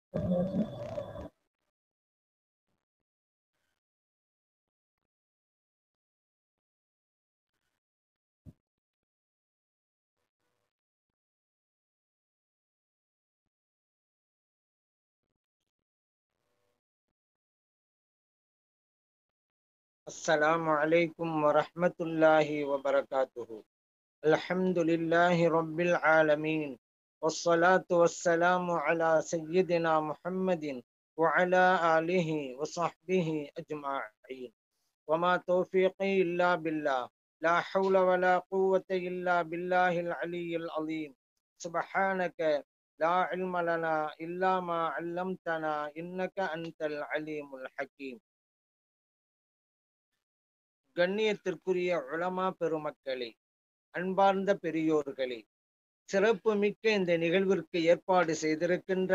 السلام عليكم ورحمة الله وبركاته. الحمد لله رب العالمين، والصلاة والسلام على سيدنا محمد وعلى آله وصحبه أجمعين. وما توفيقي إلا بالله، لا حول ولا قوة إلا بالله العلي العظيم. سبحانك لا علم لنا إلا ما علمتنا إنك أنت العليم الحكيم. கண்ணியத்திற்குரிய உலமா பெருமக்களே, அன்பார்ந்த பெரியோர்களே, சிறப்பு மிக்க இந்த நிகழ்விற்கு ஏற்பாடு செய்திருக்கின்ற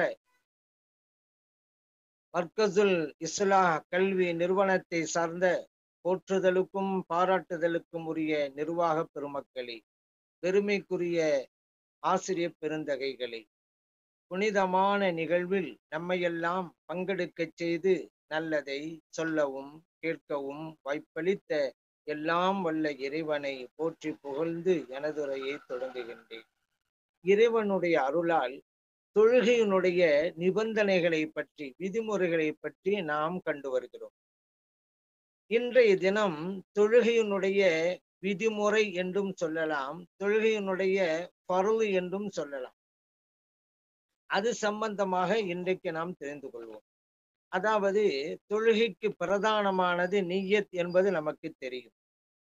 மர்கசுல் இஸ்லாஹ் கல்வி நிறுவனத்தை சார்ந்த போற்றுதலுக்கும் பாராட்டுதலுக்கும் உரிய நிர்வாக பெருமக்களே, பெருமைக்குரிய ஆசிரியர் பெருந்தகைகளே, புனிதமான நிகழ்வில் நம்மையெல்லாம் பங்கெடுக்கச் செய்து நல்லதை சொல்லவும் கேட்கவும் வாய்ப்பளித்த எல்லாம் வல்ல இறைவனை போற்றி புகழ்ந்து எனதுரையை தொடங்குகின்றேன். இறைவனுடைய அருளால் தொழுகையினுடைய நிபந்தனைகளை பற்றி, விதிமுறைகளை பற்றி நாம் கண்டு வருகிறோம். இன்றைய தினம் தொழுகையினுடைய விதிமுறை என்றும் சொல்லலாம், தொழுகையினுடைய பருள் என்றும் சொல்லலாம். அது சம்பந்தமாக இன்றைக்கு நாம் தெரிந்து கொள்வோம். அதாவது தொழுகைக்கு பிரதானமானது நிய்யத் என்பது நமக்கு தெரியும்.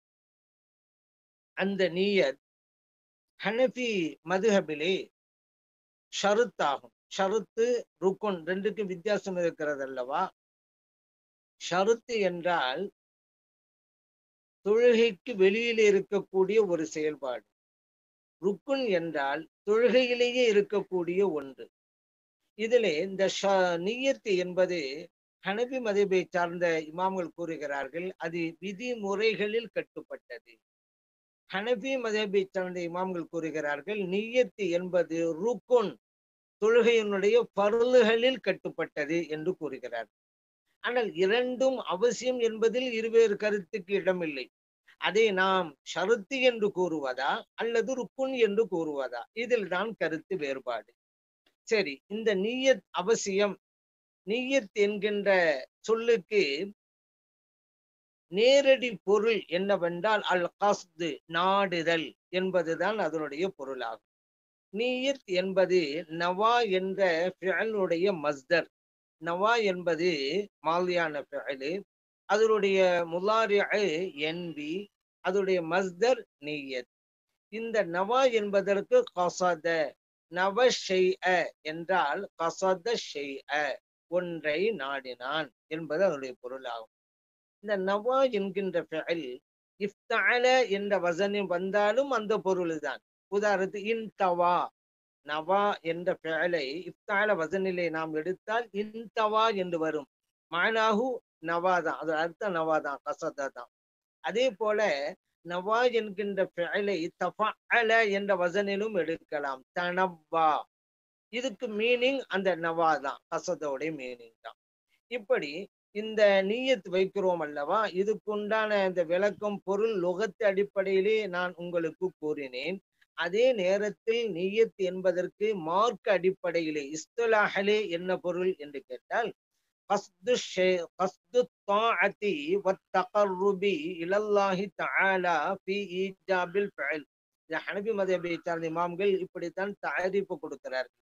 அந்த நிய்யத் ஹனஃபி மதுஹபிலே ஷருத்தாகும். ஷருத்து ருக்குன் ரெண்டுக்கும் வித்தியாசம் இருக்கிறது அல்லவா? ஷருத்து என்றால் தொழுகைக்கு வெளியிலே இருக்கக்கூடிய ஒரு செயல்பாடு. ருக்குன் என்றால் தொழுகையிலேயே இருக்கக்கூடிய ஒன்று. இதிலே இந்த நிய்யத்து என்பது ஹனபி மதபை சார்ந்த இமாம்கள் கூறுகிறார்கள், அது விதிமுறைகளில் கட்டுப்பட்டது. ஹனபி மதபை சார்ந்த இமாம்கள் கூறுகிறார்கள், நிய்யத்து என்பது ருக்குன், தொழுகையினுடைய பருளுகளில் கட்டுப்பட்டது என்று கூறுகிறார்கள். ஆனால் இரண்டும் அவசியம் என்பதில் இருவேறு கருத்துக்கு இடமில்லை. அதை நாம் ஷருத்து என்று கூறுவதா அல்லது ருக்குன் என்று கூறுவதா, இதில் தான் கருத்து வேறுபாடு. சரி, இந்த நிய்யத் அவசியம், நிய்யத் என்கின்ற சொல்லுக்கு நேரடி பொருள் என்னவென்றால் அல் கஸ்து, நாடுதல் என்பதுதான் அதனுடைய பொருளாகும். நிய்யத் என்பது நவா என்ற ஃபிஅலுடைய மஸ்தர். நவா என்பது மாலியான ஃபிஅலு, அதனுடைய முலாரிஉ என்பி, அதனுடைய மஸ்தர் நிய்யத். இந்த நவா என்பதற்கு கஸத, நவ ஷைஅ என்றால் கஸத ஷைஅ, ஒன்றை நாடினான் என்பது அதனுடைய பொருளாகும். இந்த நவா என்கின்ற ஃபிஅல் இஃப்தஅல என்ற வசனம் வந்தாலும் அந்த பொருள் தான். உதாரணத்துக்கு இன்தவா, நவா என்ற ஃபிஅலை இஃப்தஅல வசனிலே நாம் எடுத்தால் இன்தவா என்று வரும். மானாஹு நவா தான், அது அர்த்தம் நவா தான், கஸத தான். அதே போல நவா என்கின்ற ஃபிஅலை தஃஅல என்ற வசனிலும் எடுக்கலாம், தனவ்வா. இதுக்கு மீனிங் அந்த நவா தான், கஸதோடைய மீனிங் தான். இப்படி இந்த நிய்யத் வைக்கிறோம் அல்லவா, இதுக்குண்டான இந்த விளக்கம் பொருள் லுகத் அடிப்படையிலே நான் உங்களுக்கு கூறினேன். அதே நேரத்தில் நிய்யத் என்பதற்கு மார்க் அடிப்படையிலே இஸ்திலாஹிலே என்ன பொருள் என்று கேட்டால், கஸ்து தாஅத்தி வத்தகர்ருபி இலல்லாஹி தஆலா ஃபீ ஈஜாபில் ஃபிஅல். இந்த ஹனபி மதஹபை சார்ந்த இமாம்கள் இப்படித்தான் தஅரீஃப் கொடுக்கிறார்கள்.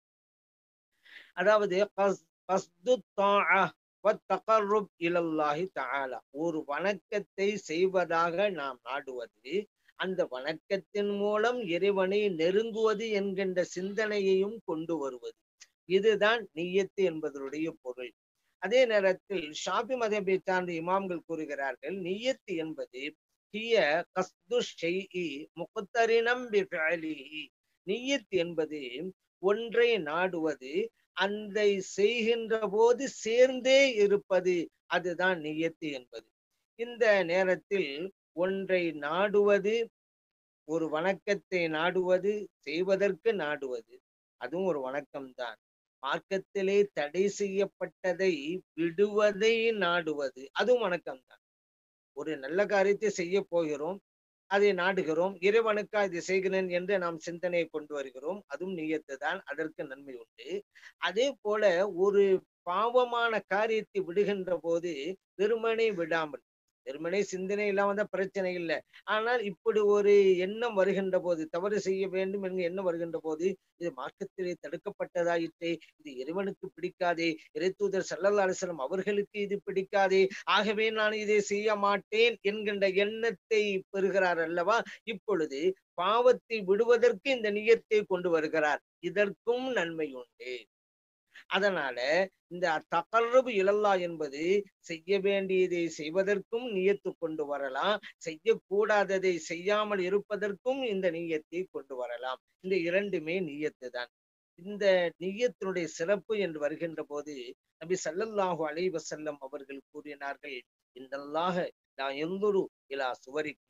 அதாவது கஸ்து தாஅ வத்தகர்ருப் இலல்லாஹி தஆலா, ஒரு வணக்கத்தை செய்வதாக நாம் நாடுவது, அந்த வணக்கத்தின் மூலம் இறைவனை நெருங்குவது என்கின்ற சிந்தனையையும் கொண்டு வருவது. இதுதான் நிய்யத்து என்பதனுடைய பொருள். அதே நேரத்தில் ஷாஃபி மதஹபை சார்ந்த இமாம்கள் கூறுகிறார்கள், நிய்யத்து என்பது ஹிய கஸ்து ஷைஇ முக்தரினம் பிஃஅலிஹி. நிய்யத் என்பது ஒன்றை நாடுவது, அந்த செய்கின்ற போது சேர்ந்தே இருப்பது, அதுதான் நிய்யத்து என்பது. இந்த நேரத்தில் ஒன்றை நாடுவது, ஒரு வணக்கத்தை நாடுவது, செய்வதற்கு நாடுவது, அதுவும் ஒரு வணக்கம்தான். மார்க்கத்திலே தடை செய்யப்பட்டதை விடுவதை நாடுவது அதுவும் வணக்கம் தான். ஒரு நல்ல காரியத்தை செய்ய போகிறோம், அதை நாடுகிறோம், இறைவனுக்கா இதை செய்கிறேன் என்று நாம் சிந்தனையை கொண்டு வருகிறோம், அதுவும் நியத்து தான், அதற்கு நன்மை உண்டு. அதே போல ஒரு பாவமான காரியத்தை விடுகின்ற போது வெறுமனே விடாமல், வெறுமனே சிந்தனை இல்லாம தான் பிரச்சனை இல்லை. ஆனால் இப்படி ஒரு எண்ணம் வருகின்ற போது, தவறு செய்ய வேண்டும் என்கிற எண்ணம் வருகின்ற போது, இது மார்க்கத்திலே தடுக்கப்பட்டதாயிற்றே, இது இறைவனுக்கு பிடிக்காதே, இறைத்தூதர் ஸல்லல்லாஹு அலைஹி வஸல்லம் அவர்களுக்கு இது பிடிக்காதே, ஆகவே நான் இதை செய்ய மாட்டேன் என்கின்ற எண்ணத்தை பெறுகிறார் அல்லவா. இப்பொழுது பாவத்தை விடுவதற்கு இந்த நியத்தை கொண்டு வருகிறார், இதற்கும் நன்மை உண்டு. அதனால இந்த தகர்ரபு இலல்லா என்பது செய்ய வேண்டியதை செய்வதற்கும் நியத்து கொண்டு வரலாம், செய்யக்கூடாததை செய்யாமல் இருப்பதற்கும் இந்த நியத்தை கொண்டு வரலாம். இந்த இரண்டுமே நியத்து தான். இந்த நியத்தினுடைய சிறப்பு என்று வருகின்ற போது நபி ஸல்லல்லாஹு அலைஹி வஸல்லம் அவர்கள் கூறினார்கள், இன்னல்லாஹ லா யன்துரு இலா சுவரிக்கும்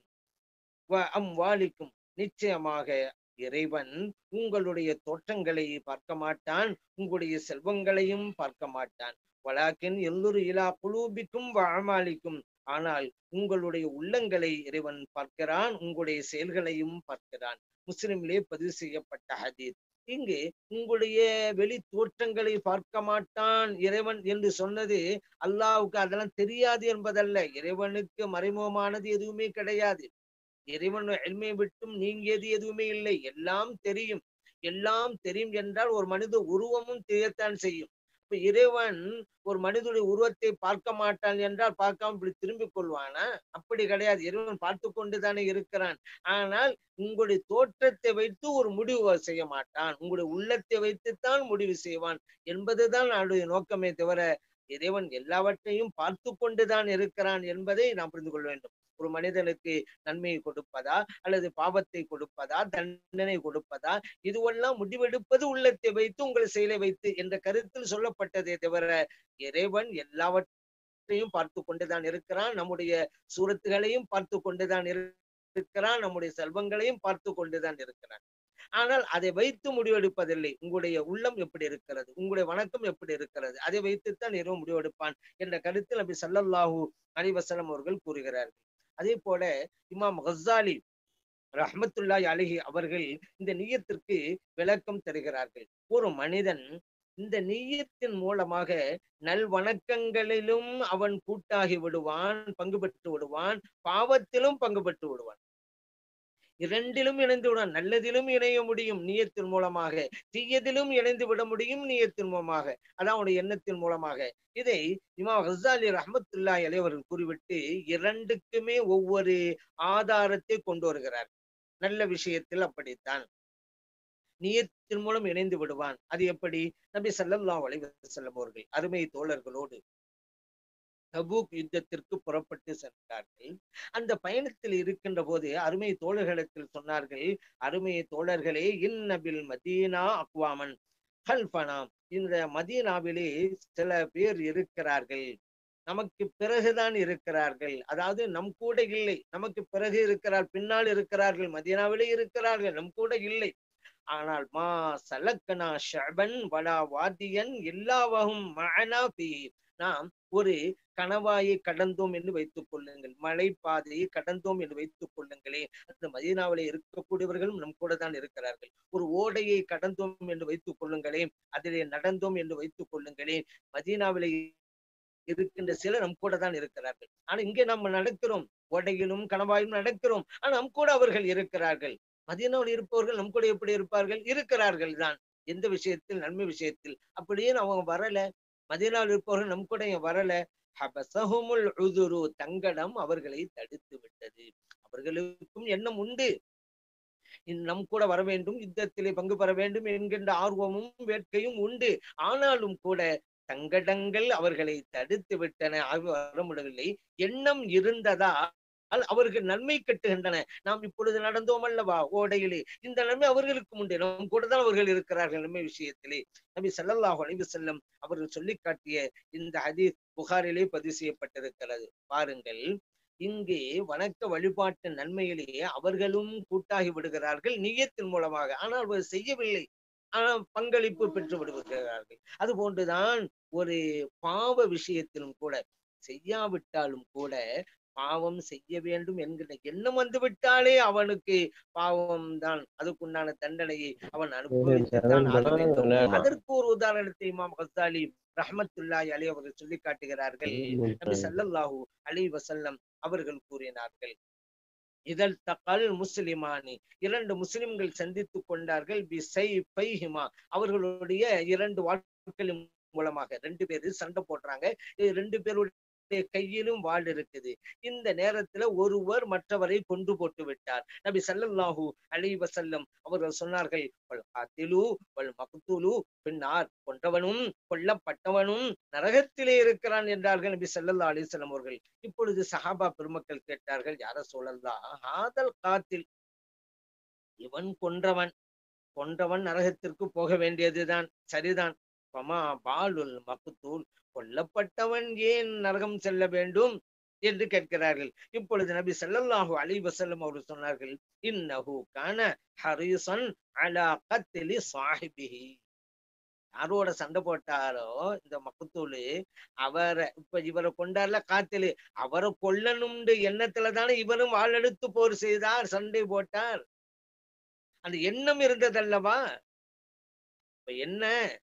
வ அம்வாலிக்கும், நிச்சயமாக இறைவன் உங்களுடைய தோற்றங்களை பார்க்க மாட்டான், உங்களுடைய செல்வங்களையும் பார்க்க மாட்டான். வலாக்கின் எல்லொரு இலா குலூபிக்கும் வ அமாலிக்கும், ஆனால் உங்களுடைய உள்ளங்களை இறைவன் பார்க்கிறான், உங்களுடைய செயல்களையும் பார்க்கிறான். முஸ்லிமிலே பதிவு செய்யப்பட்ட ஹதீஸ். இங்கு உங்களுடைய வெளி தோற்றங்களை பார்க்க மாட்டான் இறைவன் என்று சொன்னது அல்லாஹ்வுக்கு அதெல்லாம் தெரியாது என்பதல்ல. இறைவனுக்கு மறைமுகமானது எதுவுமே கிடையாது. இறைவன் இல்மை விட்டும் நீங்கியது எதுவுமே இல்லை, எல்லாம் தெரியும். எல்லாம் தெரியும் என்றால் ஒரு மனித உருவமும் தெரியத்தான் செய்யும். இப்ப இறைவன் ஒரு மனிதனுடைய உருவத்தை பார்க்க மாட்டான் என்றால் பார்க்காம இப்படி திரும்பிக் கொள்வானா? அப்படி கிடையாது. இறைவன் பார்த்து கொண்டுதானே இருக்கிறான். ஆனால் உங்களுடைய தோற்றத்தை வைத்து ஒரு முடிவு செய்ய மாட்டான், உங்களுடைய உள்ளத்தை வைத்துத்தான் முடிவு செய்வான் என்பதுதான் அவருடைய நோக்கமே தவிர, இறைவன் எல்லாவற்றையும் பார்த்து கொண்டுதான் இருக்கிறான் என்பதை நாம் புரிந்து கொள்ள வேண்டும். ஒரு மனிதனுக்கு நன்மையை கொடுப்பதா அல்லது பாவத்தை கொடுப்பதா, தண்டனை கொடுப்பதா, இதுவெல்லாம் முடிவெடுப்பது உள்ளத்தை வைத்து, உங்கள் செயலை வைத்து என்ற கருத்தில் சொல்லப்பட்டதே தவிர, இறைவன் எல்லாவற்றையும் பார்த்து கொண்டுதான் இருக்கிறான், நம்முடைய சூரத்துகளையும் பார்த்து கொண்டுதான் இருக்கிறான், நம்முடைய செல்வங்களையும் பார்த்து கொண்டுதான் இருக்கிறான். ஆனால் அதை வைத்து முடிவெடுப்பதில்லை. உங்களுடைய உள்ளம் எப்படி இருக்கிறது, உங்களுடைய வணக்கம் எப்படி இருக்கிறது, அதை வைத்துத்தான் இறைவன் முடிவெடுப்பான் என்ற கருத்தில் நபி ஸல்லல்லாஹு அலைஹி வஸல்லம் அவர்கள் கூறுகிறார்கள். அதே போல இமாம் கஸ்ஸாலி ரஹ்மத்துல்லாஹி அலைஹி அவர்கள் இந்த நிய்யத்திற்கு விளக்கம் தருகிறார்கள். ஒரு மனிதன் இந்த நிய்யத்தின் மூலமாக நல்வணக்கங்களிலும் அவன் கூட்டாகி விடுவான், பங்கு பெற்று விடுவான், பாவத்திலும் பங்கு பெற்று விடுவான். இரண்டிலும் இணைந்து விடுவான். நல்லதிலும் இணைய முடியும் நியத்தின் மூலமாக, தீயதிலும் இணைந்து விட முடியும் நியத்தின் மூலமாக, அதான் அவனுடைய எண்ணத்தின் மூலமாக. இதை இமாம் கஸ்ஸாலி ரஹ்மத்துல்லாஹி அலைஹி அவர்கள் கூறிவிட்டு இரண்டுக்குமே ஒவ்வொரு ஆதாரத்தை கொண்டு வருகிறார். நல்ல விஷயத்தில் அப்படித்தான் நியத்தின் மூலம் இணைந்து விடுவான். அது எப்படி? நபி ஸல்லல்லாஹு அலைஹி வஸல்லம் அவர்கள் அருமை தோழர்களோடு தபூக் யுத்தத்திற்கு புறப்பட்டு சென்றார்கள். அந்த பயணத்தில் இருக்கின்ற போது அருமை தோழர்களிடத்தில் சொன்னார்கள், அருமை தோழர்களே, இன்னபில் மதீனா அக்வாமன் ஹல்ஃபனாம், இந்த மதீனாவிலே சில பேர் இருக்கிறார்கள், நமக்கு பிறகுதான் இருக்கிறார்கள். அதாவது நம் கூட இல்லை, நமக்கு பிறகு இருக்கிறார், பின்னால் இருக்கிறார்கள், மதீனாவிலே இருக்கிறார்கள், நம் கூட இல்லை. ஆனால் மா சலக்கனா ஷஅபன் வலா வாதியன் எல்லாவகும் மஅனா ஃபீஹி, நாம் ஒரு கணவாயை கடந்தோம் என்று வைத்துக் கொள்ளுங்கள், மலைப்பாதையை கடந்தோம் என்று வைத்துக் கொள்ளுங்களே, அந்த மதீனாவிலே இருக்கக்கூடியவர்களும் நம் கூட தான் இருக்கிறார்கள். ஒரு ஓடையை கடந்தோம் என்று வைத்துக் கொள்ளுங்களே, அதிலே நடந்தோம் என்று வைத்துக் கொள்ளுங்களே, மதீனாவிலே இருக்கின்ற சிலர் நம் கூட தான் இருக்கிறார்கள். ஆனா இங்கே நம்ம நடக்கிறோம், ஓடையிலும் கணவாயிலும் நடக்கிறோம், ஆனா நம் கூட அவர்கள் இருக்கிறார்கள். மதீனாவில் இருப்பவர்கள் நம் கூட எப்படி இருப்பார்கள்? இருக்கிறார்கள் தான். எந்த விஷயத்தில்? நன்மை விஷயத்தில். அப்படியே அவங்க வரல, மதீனாவில் இருப்பவர்கள் நம் கூட வரல. ஹபஸஹுமுல் உதுரு, தங்கடம் அவர்களை தடுத்து விட்டது. அவர்களுக்கும் எண்ணம் உண்டு, நம் கூட வர வேண்டும், யுத்தத்திலே பங்கு பெற வேண்டும் என்கின்ற ஆர்வமும் வேட்கையும் உண்டு. ஆனாலும் கூட சங்கடங்கள் அவர்களை தடுத்து விட்டன, வர முடியவில்லை. எண்ணம் இருந்ததா அவர்கள் நன்மை கட்டுகின்றன. நாம் இப்பொழுது நடந்தோம் அல்லவா ஓடையிலே, இந்த நன்மை அவர்களுக்கும் உண்டு, நம் கூட தான் அவர்கள் இருக்கிறார்கள் நன்மை விஷயத்திலே. நபி ஸல்லல்லாஹு அலைஹி வஸல்லம் அவர்கள் சொல்லி காட்டிய இந்த ஹதீஸ் புகாரிலே பதிவு செய்யப்பட்டிருக்கிறது. பாருங்கள், இங்கே வணக்க வழிபாட்டு நன்மையிலேயே அவர்களும் கூட்டாகி விடுகிறார்கள் நியத்தின் மூலமாக. ஆனால் அவர் செய்யவில்லை, பங்களிப்பு பெற்று விடுகிறார்கள். அது போன்றுதான் ஒரு பாவ விஷயத்திலும் கூட, செய்யாவிட்டாலும் கூட பாவம் செய்ய வேண்டும் என்கிற எண்ணம் வந்து விட்டாலே அவனுக்கு பாவம் தான், அதுக்குண்டான தண்டனையை அவன் அனுபவித்துத்தான் ஆக வேண்டும். அதற்கு ஒரு உதாரணத்தை இமாம் கஸ்ஸாலி ரஹ்மத்துல்லாஹி அலைஹி அவர்கள் சொல்லி காட்டுகிறார்கள். நபி ஸல்லல்லாஹு அலைஹி வஸல்லம் அவர்கள் கூறினார்கள், இதழ் தகல் முஸ்லிமானி, இரண்டு முஸ்லிம்கள் சந்தித்துக் கொண்டார்கள், பிசைஃபைஹிமா, அவர்களுடைய இரண்டு வாட்களின் மூலமாக. ரெண்டு பேரு சண்டை போடுறாங்க, ரெண்டு பேருடைய கையிலும் வாள் இருக்குது. இந்த நேரத்துல ஒருவர் மற்றவரை கொண்டு போட்டு விட்டார். நபி ஸல்லல்லாஹு அலைஹி வஸல்லம் அவர்கள் சொன்னார்கள், வல் காத்திலு வல் மக்தூலு பின்னார், கொன்றவனும் கொல்லப்பட்டவனும் நரகத்திலே இருக்கிறான் என்றார்கள் நபி ஸல்லல்லாஹு அலைஹி வஸல்லம் அவர்கள். இப்பொழுது சஹாபா பெருமக்கள் கேட்டார்கள், யார ஸூலல்லாஹ், ஹாதல் காத்தில், இவன் கொன்றவன், கொன்றவன் நரகத்திற்கு போக வேண்டியதுதான், சரிதான். பமா பாலுல் மக்தூல், கொல்லப்பட்டவன் ஏன் நரகம் செல்ல வேண்டும் என்று கேட்கிறார்கள். இப்பொழுது நபி ஸல்லல்லாஹு அலைஹி வஸல்லம் அவர்கள் சொன்னார்கள், இன்னஹு கான ஹரீஸன் அலா கத்லி ஸாஹிபிஹி, யாரோட சண்டை போட்டாரோ இந்த மக்தூலு, அவரை இப்ப இவரை கொண்டார்ல காத்திலு, அவரை கொல்லணும்ன்ற எண்ணத்துல தானே இவரும் வாளெடுத்து போர் செய்தார், சண்டை போட்டார். அந்த எண்ணம் இருந்ததல்லவா? இப்ப என்ன,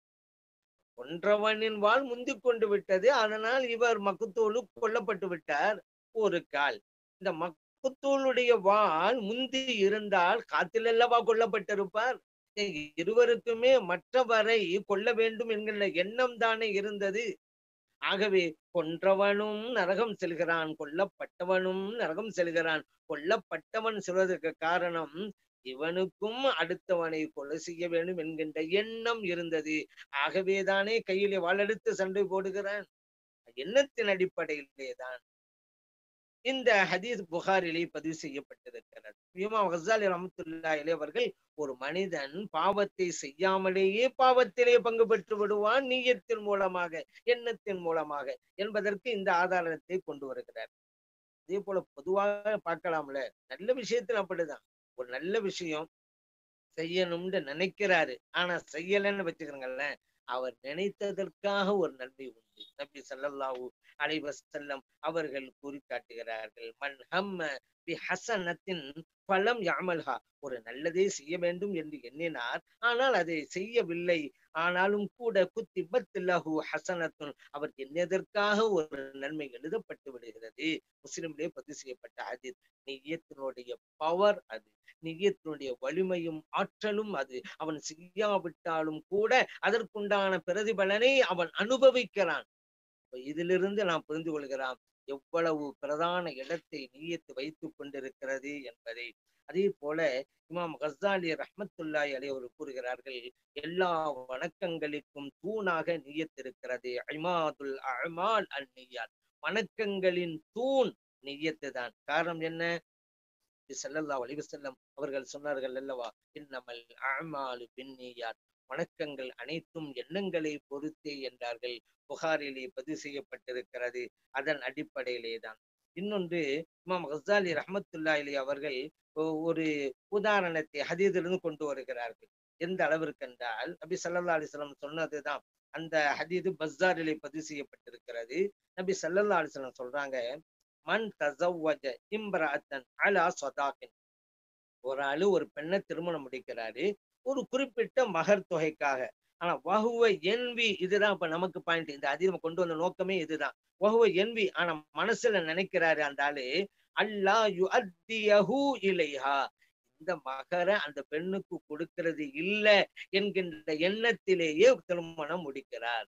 கொன்றவனின் வாள் முந்திக் கொண்டு விட்டது, அதனால் இவர் மக்தூலு கொல்லப்பட்டு விட்டார். ஒரு கால், இந்த மக்தூலுடைய வாள் முந்தி இருந்தால் காத்தில் அல்லவா கொல்லப்பட்டிருப்பார். இருவருக்குமே மற்றவரை கொல்ல வேண்டும் என்கிற எண்ணம் தானே இருந்தது. ஆகவே கொன்றவனும் நரகம் செல்கிறான், கொல்லப்பட்டவனும் நரகம் செல்கிறான். கொல்லப்பட்டவன் சொல்வதற்கு காரணம், இவனுக்கும் அடுத்தவனை கொலை செய்ய வேண்டும் என்கின்ற எண்ணம் இருந்தது. ஆகவேதானே கையிலே வாளெடுத்து சண்டை போடுகிறான். எண்ணத்தின் அடிப்படையிலே தான் இந்த ஹதீஸ் புகாரிலே பதிவு செய்யப்பட்டிருக்கிறது. இமாம் கஸ்ஸாலி ரஹ்மத்துல்லாஹி அலைஹி அவர்கள், ஒரு மனிதன் பாவத்தை செய்யாமலேயே பாவத்திலே பங்கு பெற்று விடுவான், நீயத்தின் மூலமாக, எண்ணத்தின் மூலமாக என்பதற்கு இந்த ஆதாரத்தை கொண்டு வருகிறார். அதே போல பொதுவாக பார்க்கலாம்ல, நல்ல விஷயத்துல அப்படிதான். ஒரு நல்ல விஷயம் செய்யணும்னு நினைக்கிறாரு, ஆனா செய்யலன்னு வச்சுக்கிறீங்களேன், அவர் நினைத்ததற்காக ஒரு நன்மை உண்டு. நபி ஸல்லல்லாஹு அலைஹி வஸல்லம் அவர்கள் கூறி காட்டுகிறார்கள், மன் ஹம்ம பி ஹஸனத்தின் ஃபலம் யஅமல்ஹா, ஒரு நல்லதே செய்ய வேண்டும் என்று எண்ணினார், ஆனால் அதை செய்யவில்லை, ஆனாலும் கூட குத்திபத் லஹு ஹஸனத்துன், அவர் எண்ணியதற்காக ஒரு நன்மை எழுதப்பட்டு விடுகிறது. முஸ்லிமிலே பதிவு செய்யப்பட்ட ஹதீஸ். நிய்யத்தினுடைய பவர் அது, நிய்யத்தினுடைய வலிமையும் ஆற்றலும் அது. அவன் செய்யாவிட்டாலும் கூட அதற்குண்டான பிரதிபலனை அவன் அனுபவிக்கிறான். இதிலிருந்து நாம் புரிந்து கொள்கிறோம் எவ்வளவு பிரதான இடத்தை நிய்யத்து வைத்துக் கொண்டிருக்கிறது என்பதை. அதே போல இமாம் கஸ்ஸாலி ரஹ்மத்துல்லாஹி அலைஹி அவர்கள் கூறுகிறார்கள், எல்லா வணக்கங்களுக்கும் தூணாக நிய்யத் இருக்கிறது. இமாதுல் அமால் அன் நிய்யாத், வணக்கங்களின் தூண் நிய்யத்து தான். காரணம் என்ன? ஸல்லல்லாஹு அலைஹி வஸல்லம் அவர்கள் சொன்னார்கள் அல்லவா, இன்னமல் அஅமாலு பின்னியாத், வணக்கங்கள் அனைத்தும் எண்ணங்களை பொறுத்தே என்றார்கள். புகாரிலே பதிவு செய்யப்பட்டிருக்கிறது. அதன் அடிப்படையிலே தான். இன்னொன்று, இமாம் கஸ்ஸாலி ரஹ்மத்துல்லாஹி அலைஹி அவர்கள் ஒரு உதாரணத்தை ஹதீஸிலிருந்து கொண்டு வருகிறார்கள். எந்த அளவிற்கு என்றால், நபி ஸல்லல்லாஹு அலைஹி வஸல்லம் சொன்னதுதான். அந்த ஹதீது பஸ்ஸாரிலே பதிவு செய்யப்பட்டிருக்கிறது. நபி ஸல்லல்லாஹு அலைஹி வஸல்லம் சொல்றாங்க, மன் தஸவ்வஜ இம்ரஅத்தன் அலா ஸதாகின், ஒரு ஆளு ஒரு பெண்ணை திருமணம் முடிக்கிறாரு ஒரு குறிப்பிட்ட மகர் தொகைக்காக. ஆனா வஹுவ என்வி, இதுதான் இப்ப நமக்கு பாயிண்ட். இந்த அதிகம் கொண்டு வந்த நோக்கமே இதுதான். வஹுவ என்வி, ஆனா மனசுல நினைக்கிறாரு அந்த ஆளு, அல்லா யுஅத்தியஹு இலைஹா, இந்த மகரை அந்த பெண்ணுக்கு கொடுக்கிறது இல்ல என்கின்ற எண்ணத்திலேயே திருமணம் முடிக்கிறார்.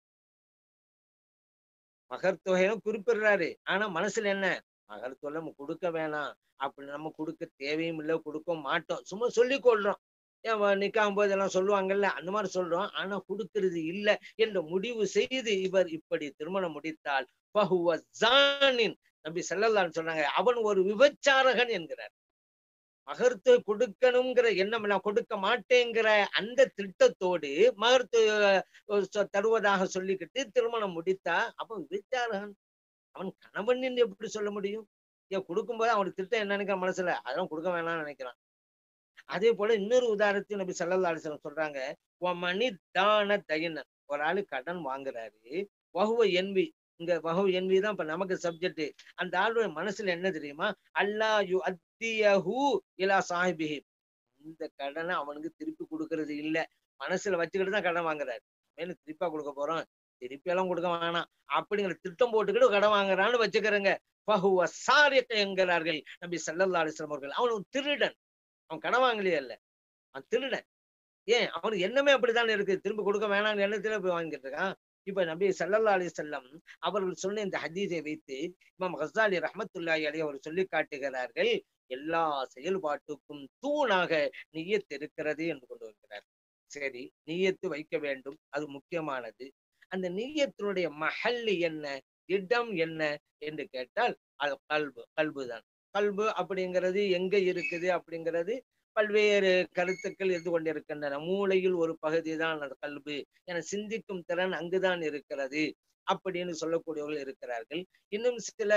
மகர் தொகையும் குறிப்பிடுறாரு, ஆனா மனசுல என்ன, மகர் தொகை நம்ம கொடுக்க வேணாம், அப்படி நம்ம கொடுக்க தேவையும் இல்லை, கொடுக்க மாட்டோம், சும்மா சொல்லிக் கொள்றோம். ஏன் நிக்காகும் போது எல்லாம் சொல்லுவாங்கல்ல, அந்த மாதிரி சொல்றோம், ஆனா கொடுக்கிறது இல்லை என்று முடிவு செய்து இவர் இப்படி திருமணம் முடித்தால் ஃபஹுவ ஸானின், நபி ஸல்லல்லாஹு அலைஹி சொன்னாங்க, அவன் ஒரு விபச்சாரகன் என்கிறார். மகர்த்து கொடுக்கணுங்கிற எண்ணம், நான் கொடுக்க மாட்டேங்கிற அந்த திட்டத்தோடு மகர்த்து தருவதாக சொல்லிக்கிட்டு திருமணம் முடித்தா அவன் விபச்சாரகன். அவன் கணவன் என்று எப்படி சொல்ல முடியும்? ஏன் கொடுக்கும்போது அவனுக்கு திட்டம் என்ன நினைக்கிற மனசுல, அதெல்லாம் கொடுக்க வேணாம்னு நினைக்கிறான். அதே போல இன்னொரு உதாரணத்தையும் நபி ஸல்லல்லாஹு அலைஹி வஸல்லம் சொல்றாங்க, ஒமனி தான தைனன், ஒரு ஆளு கடன் வாங்குறாரு, வஹுவ என்வி, இங்க வஹுவ என்வி தான் இப்ப நமக்கு சப்ஜெக்ட். அந்த ஆளுடைய மனசுல என்ன தெரியுமா, அல்லா யு அத்தியஹு இலா சாஹிபிஹி, இந்த கடனை அவனுக்கு திருப்பி கொடுக்கறது இல்ல, மனசுல வச்சுக்கிட்டு தான் கடன் வாங்குறாரு. மேல திருப்பா கொடுக்க போறோம், திருப்பி எல்லாம் கொடுக்க வேணாம் அப்படிங்கிற திட்டம் போட்டுக்கிட்டு கடன் வாங்குறான்னு வச்சுக்கிறேங்க. ஃபஹுவ சாரிக் என்கிறார்கள் நபி ஸல்லல்லாஹு அலைஹி வஸல்லம் அவர்கள். அவன் ஒரு திருடன், அவன் கடன் வாங்கலையே இல்ல, அவன் திருடன். ஏன் அவனுக்கு எண்ணமே அப்படித்தானே இருக்கு, திரும்ப கொடுக்க வேணாம்னு எண்ணத்துல போய் வாங்கிட்டு இருக்கான். இப்ப நபி ஸல்லல்லாஹு அலைஹி வஸல்லம் அவர்கள் சொன்ன இந்த ஹதீஸை வைத்து இமாம் கஸ்ஸாலி ரஹ்மத்துல்லாஹி அலைஹி அவர் சொல்லி காட்டுகிறார்கள், எல்லா செயல்பாட்டுக்கும் தூணாக நிய்யத் இருக்கிறது என்று கொண்டு வருகிறார். சரி, நிய்யத்து வைக்க வேண்டும், அது முக்கியமானது. அந்த நிய்யத்தினுடைய மஹல்லு என்ன, இடம் என்ன என்று கேட்டால் அது கல்பு, கல்பு தான். கல்பு அப்படிங்கிறது எங்க இருக்குது அப்படிங்கிறது பல்வேறு கருத்துக்கள் இருந்து கொண்டிருக்கின்றன. மூளையில் ஒரு பகுதி தான் அது கல்பு, என சிந்திக்கும் திறன் அங்குதான் இருக்கிறது அப்படின்னு சொல்லக்கூடியவர்கள் இருக்கிறார்கள். இன்னும் சில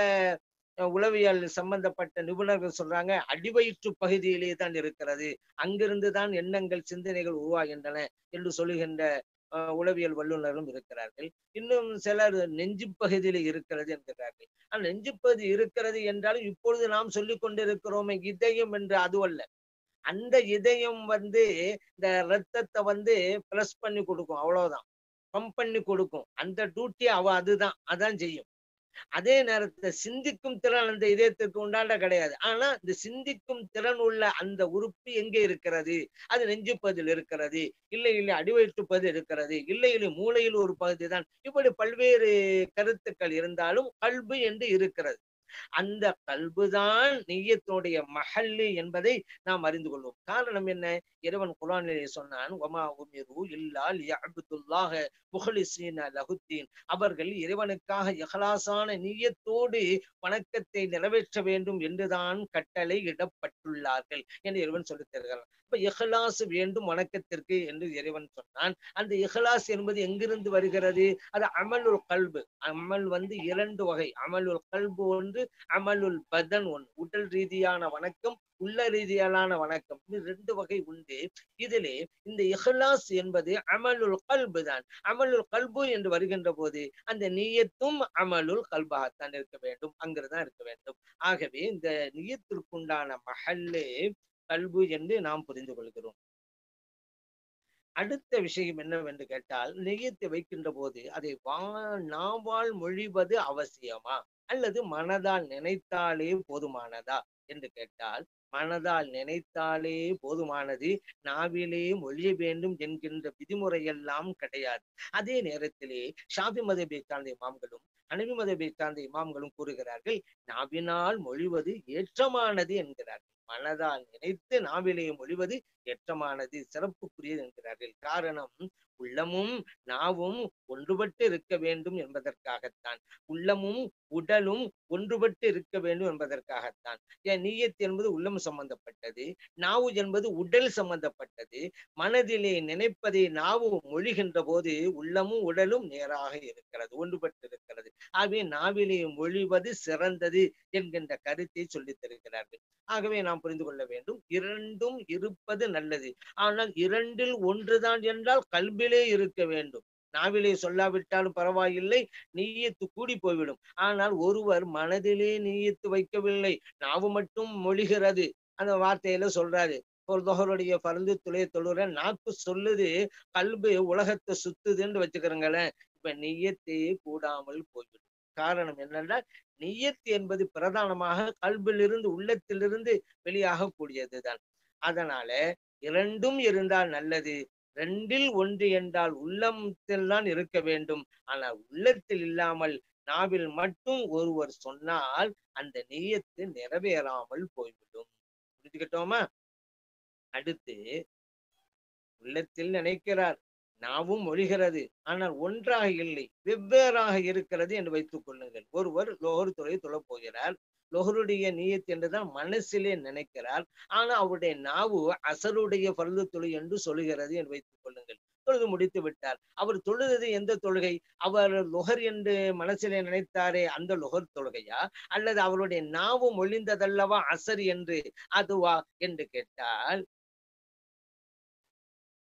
உளவியல் சம்பந்தப்பட்ட நிபுணர்கள் சொல்றாங்க, அடிவயிற்று பகுதியிலே தான் இருக்கிறது, அங்கிருந்து தான் எண்ணங்கள் சிந்தனைகள் உருவாகின்றன என்று சொல்லுகின்ற உளவியல் வல்லுநரும் இருக்கிறார்கள். இன்னும் சிலர் நெஞ்சு பகுதியில இருக்கிறது என்கிறார்கள். ஆனால் நெஞ்சு பகுதி இருக்கிறது என்றாலும் இப்பொழுது நாம் சொல்லிக் கொண்டிருக்கிறோமே இதயம் என்று, அதுவல்ல. அந்த இதயம் இந்த ரத்தத்தை பிளஸ் பண்ணி கொடுக்கும், அவ்வளவுதான். பம்ப் பண்ணி கொடுக்கும், அந்த டியூட்டி அதுதான், அதான் செய்யும். அதே நேரத்துல சிந்திக்கும் திறன் அந்த இதயத்திற்கு உண்டாண்ட கிடையாது. ஆனா இந்த சிந்திக்கும் திறன் உள்ள அந்த உறுப்பு எங்கே இருக்கிறது, அது நெஞ்சு பகுதியில் இருக்கிறது, இல்லை இல்லை அடிவயிற்று பகுதி இருக்கிறது, இல்லை இல்லை மூளையில் ஒரு பகுதி தான். இப்படி பல்வேறு கருத்துக்கள் இருந்தாலும் கல்பு என்று இருக்கிறது. அந்த கல்புதான் நிய்யத்தினுடைய மஹல்லு என்பதை நாம் அறிந்து கொள்வோம். காரணம் என்ன, இறைவன் குர்ஆனிலே சொன்னான், வமா உமிரு இல்லா லியஅ்புதுல்லாஹ முஹ்லிஸீன லஹுத்தீன், அவர்கள் இறைவனுக்காக இஹ்லாஸான நிய்யத்தோடு வணக்கத்தை நிறைவேற்ற வேண்டும் என்றுதான் கட்டளை இடப்பட்டுள்ளார்கள் என்று இறைவன் சொல்லித் தருகிறான். இப்ப இஹ்லாஸ் வேண்டும் வணக்கத்திற்கு என்று இறைவன் சொன்னான். அந்த இஹ்லாஸ் என்பது எங்கிருந்து வருகிறது, அது அமலுல் கல்பு. அமல் இரண்டு வகை, அமலுல் கல்பு ஒன்று, அமலுல் பதன் ஒன்று. உடல் ரீதியான வணக்கம், உள்ள ரீதியான வணக்கம், இது ரெண்டு வகை உண்டு. இதிலே இந்த இஹ்லாஸ் என்பது அமலுல் கல்பு தான். அமலுல் கல்பு என்று வருகின்ற போது அந்த நியத்தும் அமலுல் கல்பாகத்தான் இருக்க வேண்டும், அங்கிருதான் இருக்க வேண்டும். ஆகவே இந்த நியத்திற்குண்டான மஹல்லு கல்பு என்று நாம் புரிந்து கொள்கிறோம். அடுத்த விஷயம் என்னவென்று கேட்டால், நியத்தை வைக்கின்ற போது அதை நாவால் மொழிவது அவசியமா அல்லது மனதால் நினைத்தாலே போதுமானதா என்று கேட்டால், மனதால் நினைத்தாலே போதுமானது, நாவிலே மொழிய வேண்டும் என்கின்ற விதிமுறையெல்லாம் கிடையாது. அதே நேரத்திலே ஷாஃபி மதபை சார்ந்த இமாம்களும் ஹனஃபி மதபை சார்ந்த இமாம்களும் கூறுகிறார்கள், நாவினால் மொழிவது ஏற்றமானது என்கிறார்கள். மனதால் நினைத்து நாவிலே மொழிவது ஏற்றமானது, சிறப்புக்குரியது என்கிறார்கள். காரணம், உள்ளமும் நாவும் ஒன்றுபட்டு இருக்க வேண்டும் என்பதற்காகத்தான். உள்ளமும் உடலும் ஒன்றுபட்டு இருக்க வேண்டும் என்பதற்காகத்தான். ஏன், நீயத் என்பது உள்ளம் சம்பந்தப்பட்டது, நாவு என்பது உடல் சம்பந்தப்பட்டது. மனதிலே நினைப்பதை நாவு மொழிகின்ற போது உள்ளமும் உடலும் நேராக இருக்கிறது, ஒன்றுபட்டு இருக்கிறது. ஆகவே நாவிலே மொழிவது சிறந்தது என்கின்ற கருத்தை சொல்லித் தருகிறார்கள். ஆகவே நாம் புரிந்து கொள்ள வேண்டும், இரண்டும் இருப்பது நல்லது. ஆனால் இரண்டில் ஒன்றுதான் என்றால் கல்பிலே இருக்க வேண்டும். நாவிலே சொல்லாவிட்டாலும் பரவாயில்லை, நீயத்து கூடி போய்விடும். ஆனால் ஒருவர் மனதிலே நீயத்து வைக்கவில்லை, நாவு மட்டும் மொழிகிறது, அந்த வார்த்தையில சொல்றாரு. ஒரு தொகருடைய பருந்து துளைய தொழுற நாக்கு சொல்லுது, கல்பு உலகத்தை சுத்துதுன்னு வச்சுக்கிறங்களேன். இப்ப நீயத்தையே கூடாமல் போய்விடும். காரணம் என்னென்றால், நியத் என்பது பிரதானமாக கல்பிலிருந்து உள்ளத்திலிருந்து வெளியாக கூடியதுதான். அதனால இரண்டும் இருந்தால் நல்லது. ரெண்டில் ஒன்று என்றால் உள்ளத்தில் தான் இருக்க வேண்டும். ஆனால் உள்ளத்தில் இல்லாமல் நாவில் மட்டும் ஒருவர் சொன்னால் அந்த நியத்து நிறைவேறாமல் போய்விடும். புரிஞ்சுக்கிட்டோமா? அடுத்து, உள்ளத்தில் நினைக்கிறார், நாவும் மொழிகிறது, ஆனால் ஒன்றாக இல்லை, வெவ்வேறாக இருக்கிறது என்று வைத்துக் கொள்ளுங்கள். ஒருவர் லோகர் துறை தொழப் போகிறார், லோகருடைய நீயத் என்றுதான் மனசிலே நினைக்கிறார், ஆனா அவருடைய நாவு அசருடைய பருது தொழு என்று சொல்லுகிறது என்று வைத்துக் கொள்ளுங்கள். தொழுது முடித்து விட்டார். அவர் தொழுது எந்த தொழுகை? அவர் லொஹர் என்று மனசிலே நினைத்தாரே அந்த லொஹர் தொழுகையா, அல்லது அவருடைய நாவு மொழிந்ததல்லவா அசர் என்று, அதுவா என்று கேட்டால்,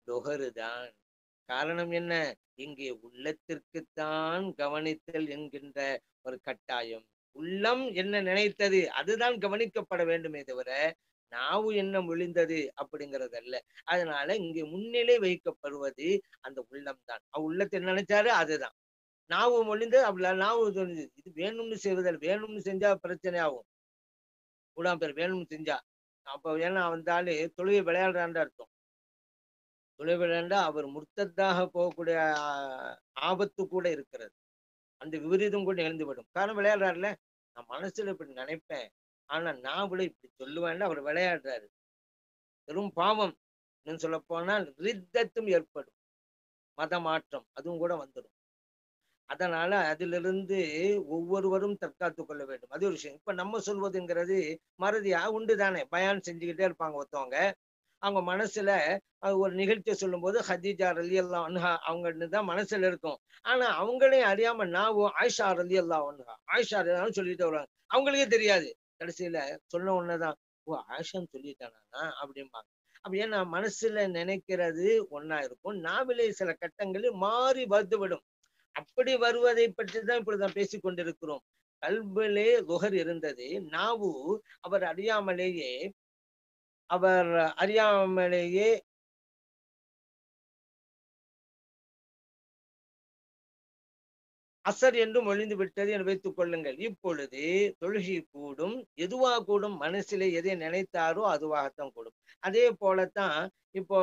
லொஹரு தான். காரணம் என்ன? இங்கே உள்ளத்திற்குத்தான் கவனித்தல் என்கின்ற ஒரு கட்டாயம். உள்ளம் என்ன நினைத்தது அதுதான் கவனிக்கப்பட வேண்டுமே தவிர நாவு என்ன மொழிந்தது அப்படிங்கிறது அல்ல. அதனால இங்கே முன்னிலை வைக்கப்படுவது அந்த உள்ளம் தான். உள்ளத்தை நினைச்சாரு அதுதான். நாவு மொழிந்து அப்படி நாவு சொல்லுது. இது வேணும்னு செய்வதில்லை. வேணும்னு செஞ்சா பிரச்சனை ஆகும். கூடாம் பேர் வேணும்னு செஞ்சா. அப்ப ஏன்னா வந்தாலே தொழுகை விளையாடுறான்னு அர்த்தம். தொழுகை விளையாண்டா அவர் முர்த்தத்தாக போகக்கூடிய ஆபத்து கூட இருக்கிறது. அந்த விபரீதம் கூட நிகழ்ந்துவிடும். காரணம் விளையாடுறாருல. நான் மனசுல இப்படி நினைப்பேன். ஆனா நான் கூட இப்படி சொல்லுவேன்னு அவர் விளையாடுறாரு. பெரும் பாவம். இன்னும் சொல்ல போனால் ரித்தத்தும் ஏற்படும். மத மாற்றம் அதுவும் கூட வந்துடும். அதனால அதிலிருந்து ஒவ்வொருவரும் தற்காத்துக் கொள்ள வேண்டும். அது ஒரு விஷயம். இப்ப நம்ம சொல்வதுங்கிறது மறதியா உண்டு தானே. பயான் செஞ்சுக்கிட்டே இருப்பாங்க ஒருத்தவங்க. அவங்க மனசுல ஒரு நிகழ்ச்சியை சொல்லும் போது ஹதீஜா ரலியல்லாஹு அன்ஹா அவங்கன்னு தான் மனசுல இருக்கும். ஆனா அவங்களையும் அறியாம நான் ஆயிஷா ரலியல்லாஹு அன்ஹா ஆயிஷா ரலியல்லாஹு சொல்லிட்டு வருவாங்க. அவங்களுக்கே தெரியாது. கடைசியில சொன்ன உடனேதான் ஓ ஆயிஷான்னு சொல்லிட்டானா அப்படிம்பாங்க. அப்ப ஏன்னா மனசுல நினைக்கிறது ஒன்னா இருக்கும். நாவிலே சில கட்டங்களில் மாறி வந்துவிடும். அப்படி வருவதை பற்றி தான் இப்படி நான் பேசிக் கொண்டிருக்கிறோம். கல்பிலே லுகர் இருந்தது. நாவு அவர் அறியாமலேயே அவர் அறியாமலேயே அசர் என்று மொழிந்து விட்டது என வைத்துக் கொள்ளுங்கள். இப்பொழுது தொழுகை கூடும். எதுவா கூடும்? மனசிலே எதை நினைத்தாரோ அதுவாகத்தான் கூடும். அதே போலத்தான் இப்போ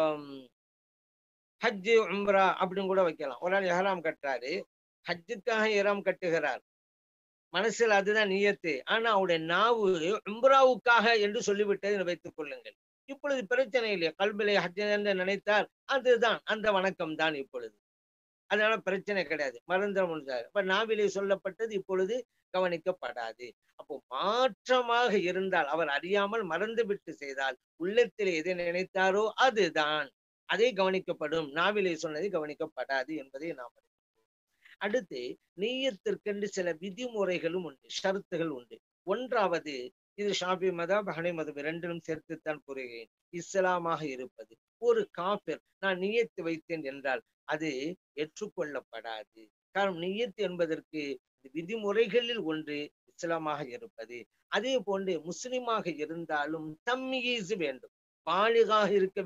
ஹஜ் உம்ரா அப்படின்னு கூட வைக்கலாம். ஒரு ஆள் எஹ்ராம் கட்டுறாரு. ஹஜ்ஜுக்காக எஹ்ராம் கட்டுகிறார். மனசுல அதுதான் நியத்து. ஆனா அவருடைய நாவு உம்ராவுக்காக என்று சொல்லிவிட்டது என வைத்துக் கொள்ளுங்கள். இப்பொழுது பிரச்சனை இல்லையா? கல்பிலே ஹஜ் என்று நினைத்தால் அதுதான் அந்த வணக்கம் தான் இப்பொழுது. அதனால பிரச்சனை கிடையாது. மறந்துட முடியாது. அப்ப நாவிலே சொல்லப்பட்டது இப்பொழுது கவனிக்கப்படாது. அப்போ மாற்றமாக இருந்தால் அவர் அறியாமல் மறந்துவிட்டு செய்தால் உள்ளத்திலே எதை நினைத்தாரோ அதுதான். அதை கவனிக்கப்படும். நாவிலே சொன்னதை கவனிக்கப்படாது என்பதை நாம் அடுத்து நீயத்திற்கென்று சில விதிமுறைகளும் உண்டு. ஷரத்துகள் உண்டு. ஒன்றாவது இது ஷாஃபி மதம் ஹனி மதம் இரண்டிலும் சேர்த்துத்தான் கூறுகிறேன். இஸ்லாமாக இருப்பது. ஒரு காபிர் நான் நியத்து வைத்தேன் என்றால் அது ஏற்றுக்கொள்ளப்படாது. காரணம் நியத்து என்பதற்கு விதிமுறைகளில் ஒன்று இஸ்லாமாக இருப்பது. அதே போன்று முஸ்லிமாக இருந்தாலும் தம்யீஸ் வேண்டும். பாலிகாக இருக்க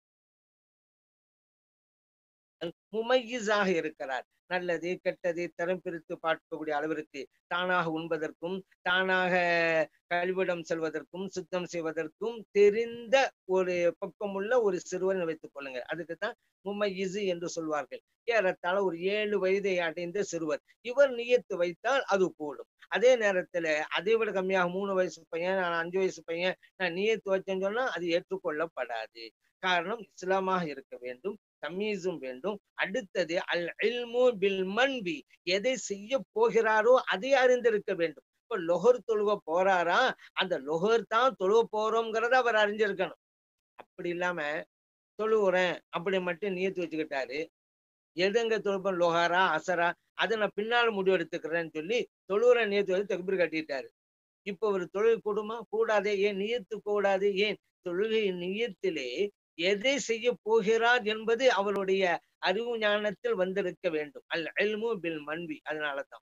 முமையிஸாக இருக்கிறார். நல்லது கெட்டது தரம் பிரித்து பார்க்கக்கூடிய அளவிற்கு தானாக உண்பதற்கும் தானாக கழிவிடம் செல்வதற்கும் சுத்தம் செய்வதற்கும் தெரிந்த ஒரு பக்கமுள்ள ஒரு சிறுவன் வைத்துக் கொள்ளுங்கள். அதுக்குத்தான் முமையிசு என்று சொல்வார்கள். ஏறத்தாழ ஒரு 7 வயதை அடைந்த சிறுவர். இவர் நியத்து வைத்தால் அது கூடும். அதே நேரத்துல அதை விட கம்மியாக 3 வயசு பையன் 5 வயசு பையன் நான் நியத்து வச்சேன்னு சொன்னா அது ஏற்றுக்கொள்ளப்படாது. காரணம் இஸ்லாமாக இருக்க வேண்டும். தமீஸும் வேண்டும். அடுத்தது அல் இல்மு பில் மன்பி எதை செய்ய போகிறாரோ அதை அறிந்திருக்க வேண்டும். இப்ப லொஹர் தொழுவ போறாரா அந்த லொஹர் தான் தொழுவ போறோம்ங்கிறத அவர் அறிஞ்சிருக்கணும். அப்படி இல்லாம தொழுவுறேன் அப்படி மட்டும் நியத்து வச்சுக்கிட்டாரு. எதுங்க தொழுப்பம் லொஹாரா அசரா அதை நான் பின்னால முடிவு எடுத்துக்கிறேன்னு சொல்லி தொழுவுற நியத்து வந்து தக்பீர் கட்டிட்டாரு. இப்ப ஒரு தொழுகை கூடுமா? கூடாதே. ஏன் நியத்து கூடாது? ஏன் தொழுகை நியத்திலே எதை செய்ய போகிறார் என்பது அவருடைய அறிவு ஞானத்தில் வந்திருக்க வேண்டும். அல் இல்மு பில் மன்வி. அதனாலதான்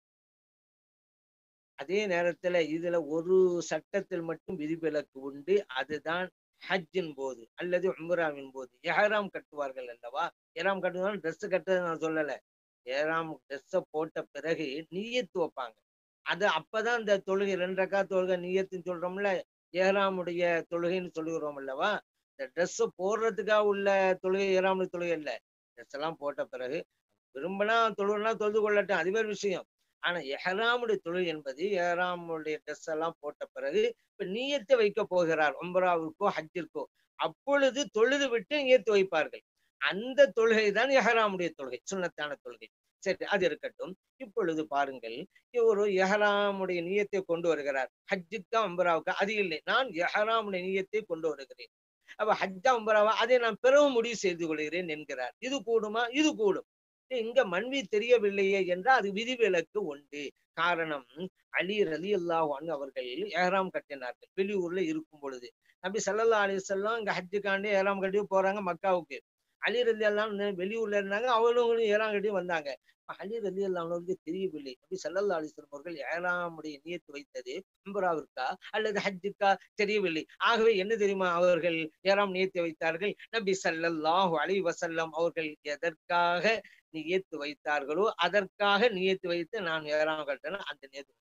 அதே நேரத்துல இதுல ஒரு சட்டத்தில் மட்டும் விதிவிலக்கு உண்டு. அதுதான் ஹஜ்ஜின் போது அல்லது உம்ராவின் போது எஹ்ராம் கட்டுவார்கள் அல்லவா? எஹ்ராம் கட்டுவாங்க ட்ரெஸ் கட்டுறது நான் சொல்லல. எஹ்ராம் ட்ரெஸ்ஸ போட்ட பிறகு நியத்து வைப்பாங்க. அது அப்பதான் இந்த தொழுகை 2 ரக்காத் தொழுகை நியத்துன்னு சொல்றோம்ல. எஹ்ராமுடைய தொழுகைன்னு சொல்லுகிறோம் அல்லவா? இந்த ட்ரெஸ் போடுறதுக்காக உள்ள தொழுகை எஹ்ராம் தொழுகை இல்ல. ட்ரெஸ் எல்லாம் போட்ட பிறகு விரும்பினா தொழுனா தொழுது கொள்ளட்டும். அது வேறு விஷயம். ஆனா எஹ்ராமுடைய தொழுகை என்பது எஹ்ராமுடைய ட்ரெஸ் எல்லாம் போட்ட பிறகு இப்ப நியத்தை வைக்க போகிறார் உம்ராவுக்கோ ஹஜ்ஜிற்கோ அப்பொழுது தொழுது விட்டு நியத்து வைப்பார்கள். அந்த தொழுகை தான் எஹ்ராமுடைய தொழுகை. சுன்னத்தான தொழுகை. சரி அது இருக்கட்டும். இப்பொழுது பாருங்கள் ஒரு எஹ்ராமுடைய நியத்தை கொண்டு வருகிறார். ஹஜ்ஜுக்கா உம்ராவுக்கா அது இல்லை. நான் எஹ்ராமுடைய நியத்தை கொண்டு வருகிறேன். அப்ப ஹஜ்ஜா உம்ராவா அதை நான் பிறகு முடிவு செய்து கொள்கிறேன் என்கிறார். இது கூடுமா? இது கூடும். இங்க மன்வி தெரியவில்லையே என்றால் அது விதிவிலக்கு உண்டு. காரணம் அலி ரலியல்லாஹு அன்ஹு அவர்கள் எஹ்ராம் கட்டினார்கள் வெளியூர்ல இருக்கும் பொழுது. நபி ஸல்லல்லாஹு அலைஹி வஸல்லம் இங்க ஹஜ்ஜுக்காண்டி எஹ்ராம் கட்டி போறாங்க மக்காவுக்கு. அலி ரலியல்லாஹு அன்ஹு வெளியூர்ல இருந்தாங்க, அவங்களும் ஏறாம் கட்டி வந்தாங்க. அலி ரலியல்லாஹு அன்ஹுவுக்கு தெரியவில்லை நபி ஸல்லல்லாஹு அலைஹி வஸல்லம் அவர்கள் ஏறாமுடைய நியத்து வைத்தது உம்ராவிற்கா அல்லது ஹஜ்ஜுக்கா தெரியவில்லை. ஆகவே என்ன தெரியுமா அவர்கள் ஏறாம் நியத்து வைத்தார்கள்? நபி ஸல்லல்லாஹு அலைஹி வஸல்லம் அவர்கள் எதற்காக நியத்து வைத்தார்களோ அதற்காக நியத்து வைத்து நான் ஏறாம் கட்டினேன். அந்த நியத்து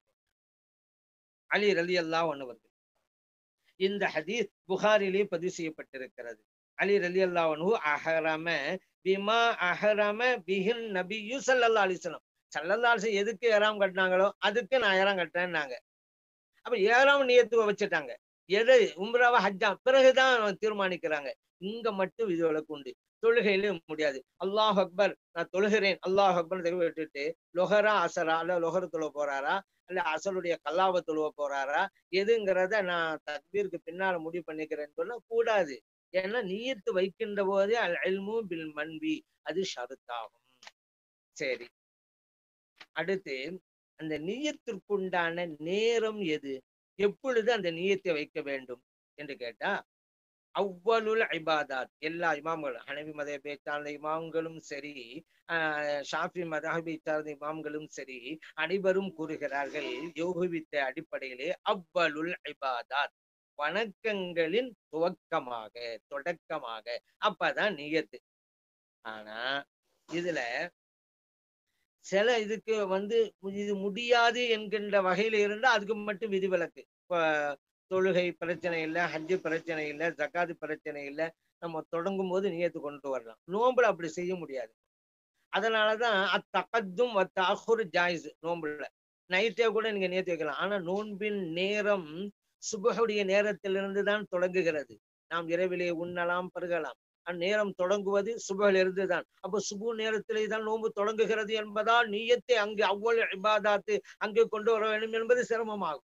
அலி ரலியல்லாஹு அன்ஹு அவர்கள். இந்த ஹதீஸ் புகாரிலே பதிவு செய்யப்பட்டிருக்கிறது. அலி ரலியல்லாஹு அன்ஹு அஹரம பிமா அஹரம பிஹின் நபியு ஸல்லல்லாஹு அலைஹி வஸல்லம். ஸல்லல்லாஹு அலைஹி வஸல்லம் எதுக்கு ஏறாம் கட்டினாங்களோ அதுக்கு நான் ஏறாம் கட்டுறேன்னாங்க. அப்ப ஏறாம் நியத்து வச்சுட்டாங்க. எது உம்ராவா ஹஜ்ஜா பிறகுதான் தீர்மானிக்கிறாங்க. இங்க மட்டும் விதிவிலக்கு உண்டு. தொழுகையில முடியாது. அல்லாஹ் அக்பர் நான் தொழுகிறேன். அல்லாஹ் அக்பர் விட்டுட்டு லொஹரா அசரா அல்ல லொஹர் தொழ போறாரா இல்ல அசருடைய கல்லாவ தொழுவ போறாரா எதுங்கிறத நான் தக்பீருக்கு பின்னால முடிவு பண்ணிக்கிறேன்னு சொல்ல கூடாது. ஏன்னா நியத்து வைக்கின்ற போதே அல் இல்மு பில் மன்வி அது ஷருத்தாகும். சரி, அடுத்து அந்த நியத்திற்குண்டான நேரம் எது? எப்பொழுது அந்த நியத்தை வைக்க வேண்டும் என்று கேட்டா, அவ்வளுல் இபாதாத் எல்லா இமாம்களும் ஹனபி மதஹபை சார்ந்த இமாம்களும் சரி, ஷாஃபி மதஹபை சார்ந்த இமாம்களும் சரி, அனைவரும் கூறுகிறார்கள் யோகுவித்த அடிப்படையிலே அவ்வளுல் இபாதாத் வணக்கங்களின் துவக்கமாக தொடக்கமாக அப்பதான் நியத்து. ஆனா இதுல சில இதுக்கு இது முடியாது என்கின்ற வகையில இருந்தா அதுக்கு மட்டும் விதிவிலக்கு. இப்ப தொழுகை பிரச்சனை இல்லை, ஹஜ்ஜு பிரச்சனை இல்லை, ஜக்காத்து பிரச்சனை இல்லை, நம்ம தொடங்கும் போது நியத்து கொண்டு வரலாம். நோம்புல அப்படி செய்ய முடியாது. அதனாலதான் அத்தகத்தும் அத்தஅஹுர் ஜாயிஸ். நோம்புல நைட்டே கூட நீங்க நியத்து வைக்கலாம். ஆனா நோன்பின் நேரம் சுபஹுடைய நேரத்திலிருந்து தான் தொடங்குகிறது. நாம் இரவிலே உண்ணலாம் பருகலாம். அந்நேரம் தொடங்குவது சுபஹில் இருந்துதான். அப்ப சுபு நேரத்திலே தான் நோன்பு தொடங்குகிறது என்பதால் நியத்தை அங்கு அவ்வளவு இபாதாத்து அங்கு கொண்டு வர வேண்டும் என்பது சிரமமாகும்.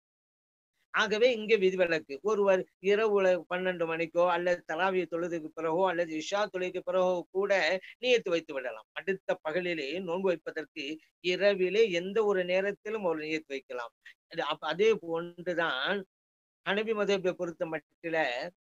ஆகவே இங்கே விதிவிலக்கு. ஒருவர் இரவு 12 மணிக்கோ அல்லது தராவிய தொழுதுக்கு பிறகோ அல்லது இஷா தொழுகைக்கு பிறகோ கூட நியத்து வைத்து விடலாம். அடுத்த பகலிலே நோன்பு வைப்பதற்கு இரவிலே எந்த ஒரு நேரத்திலும் ஒரு நியத்து வைக்கலாம். அதே போன்றுதான் ஹனபி மதஹபை பொறுத்த மட்டில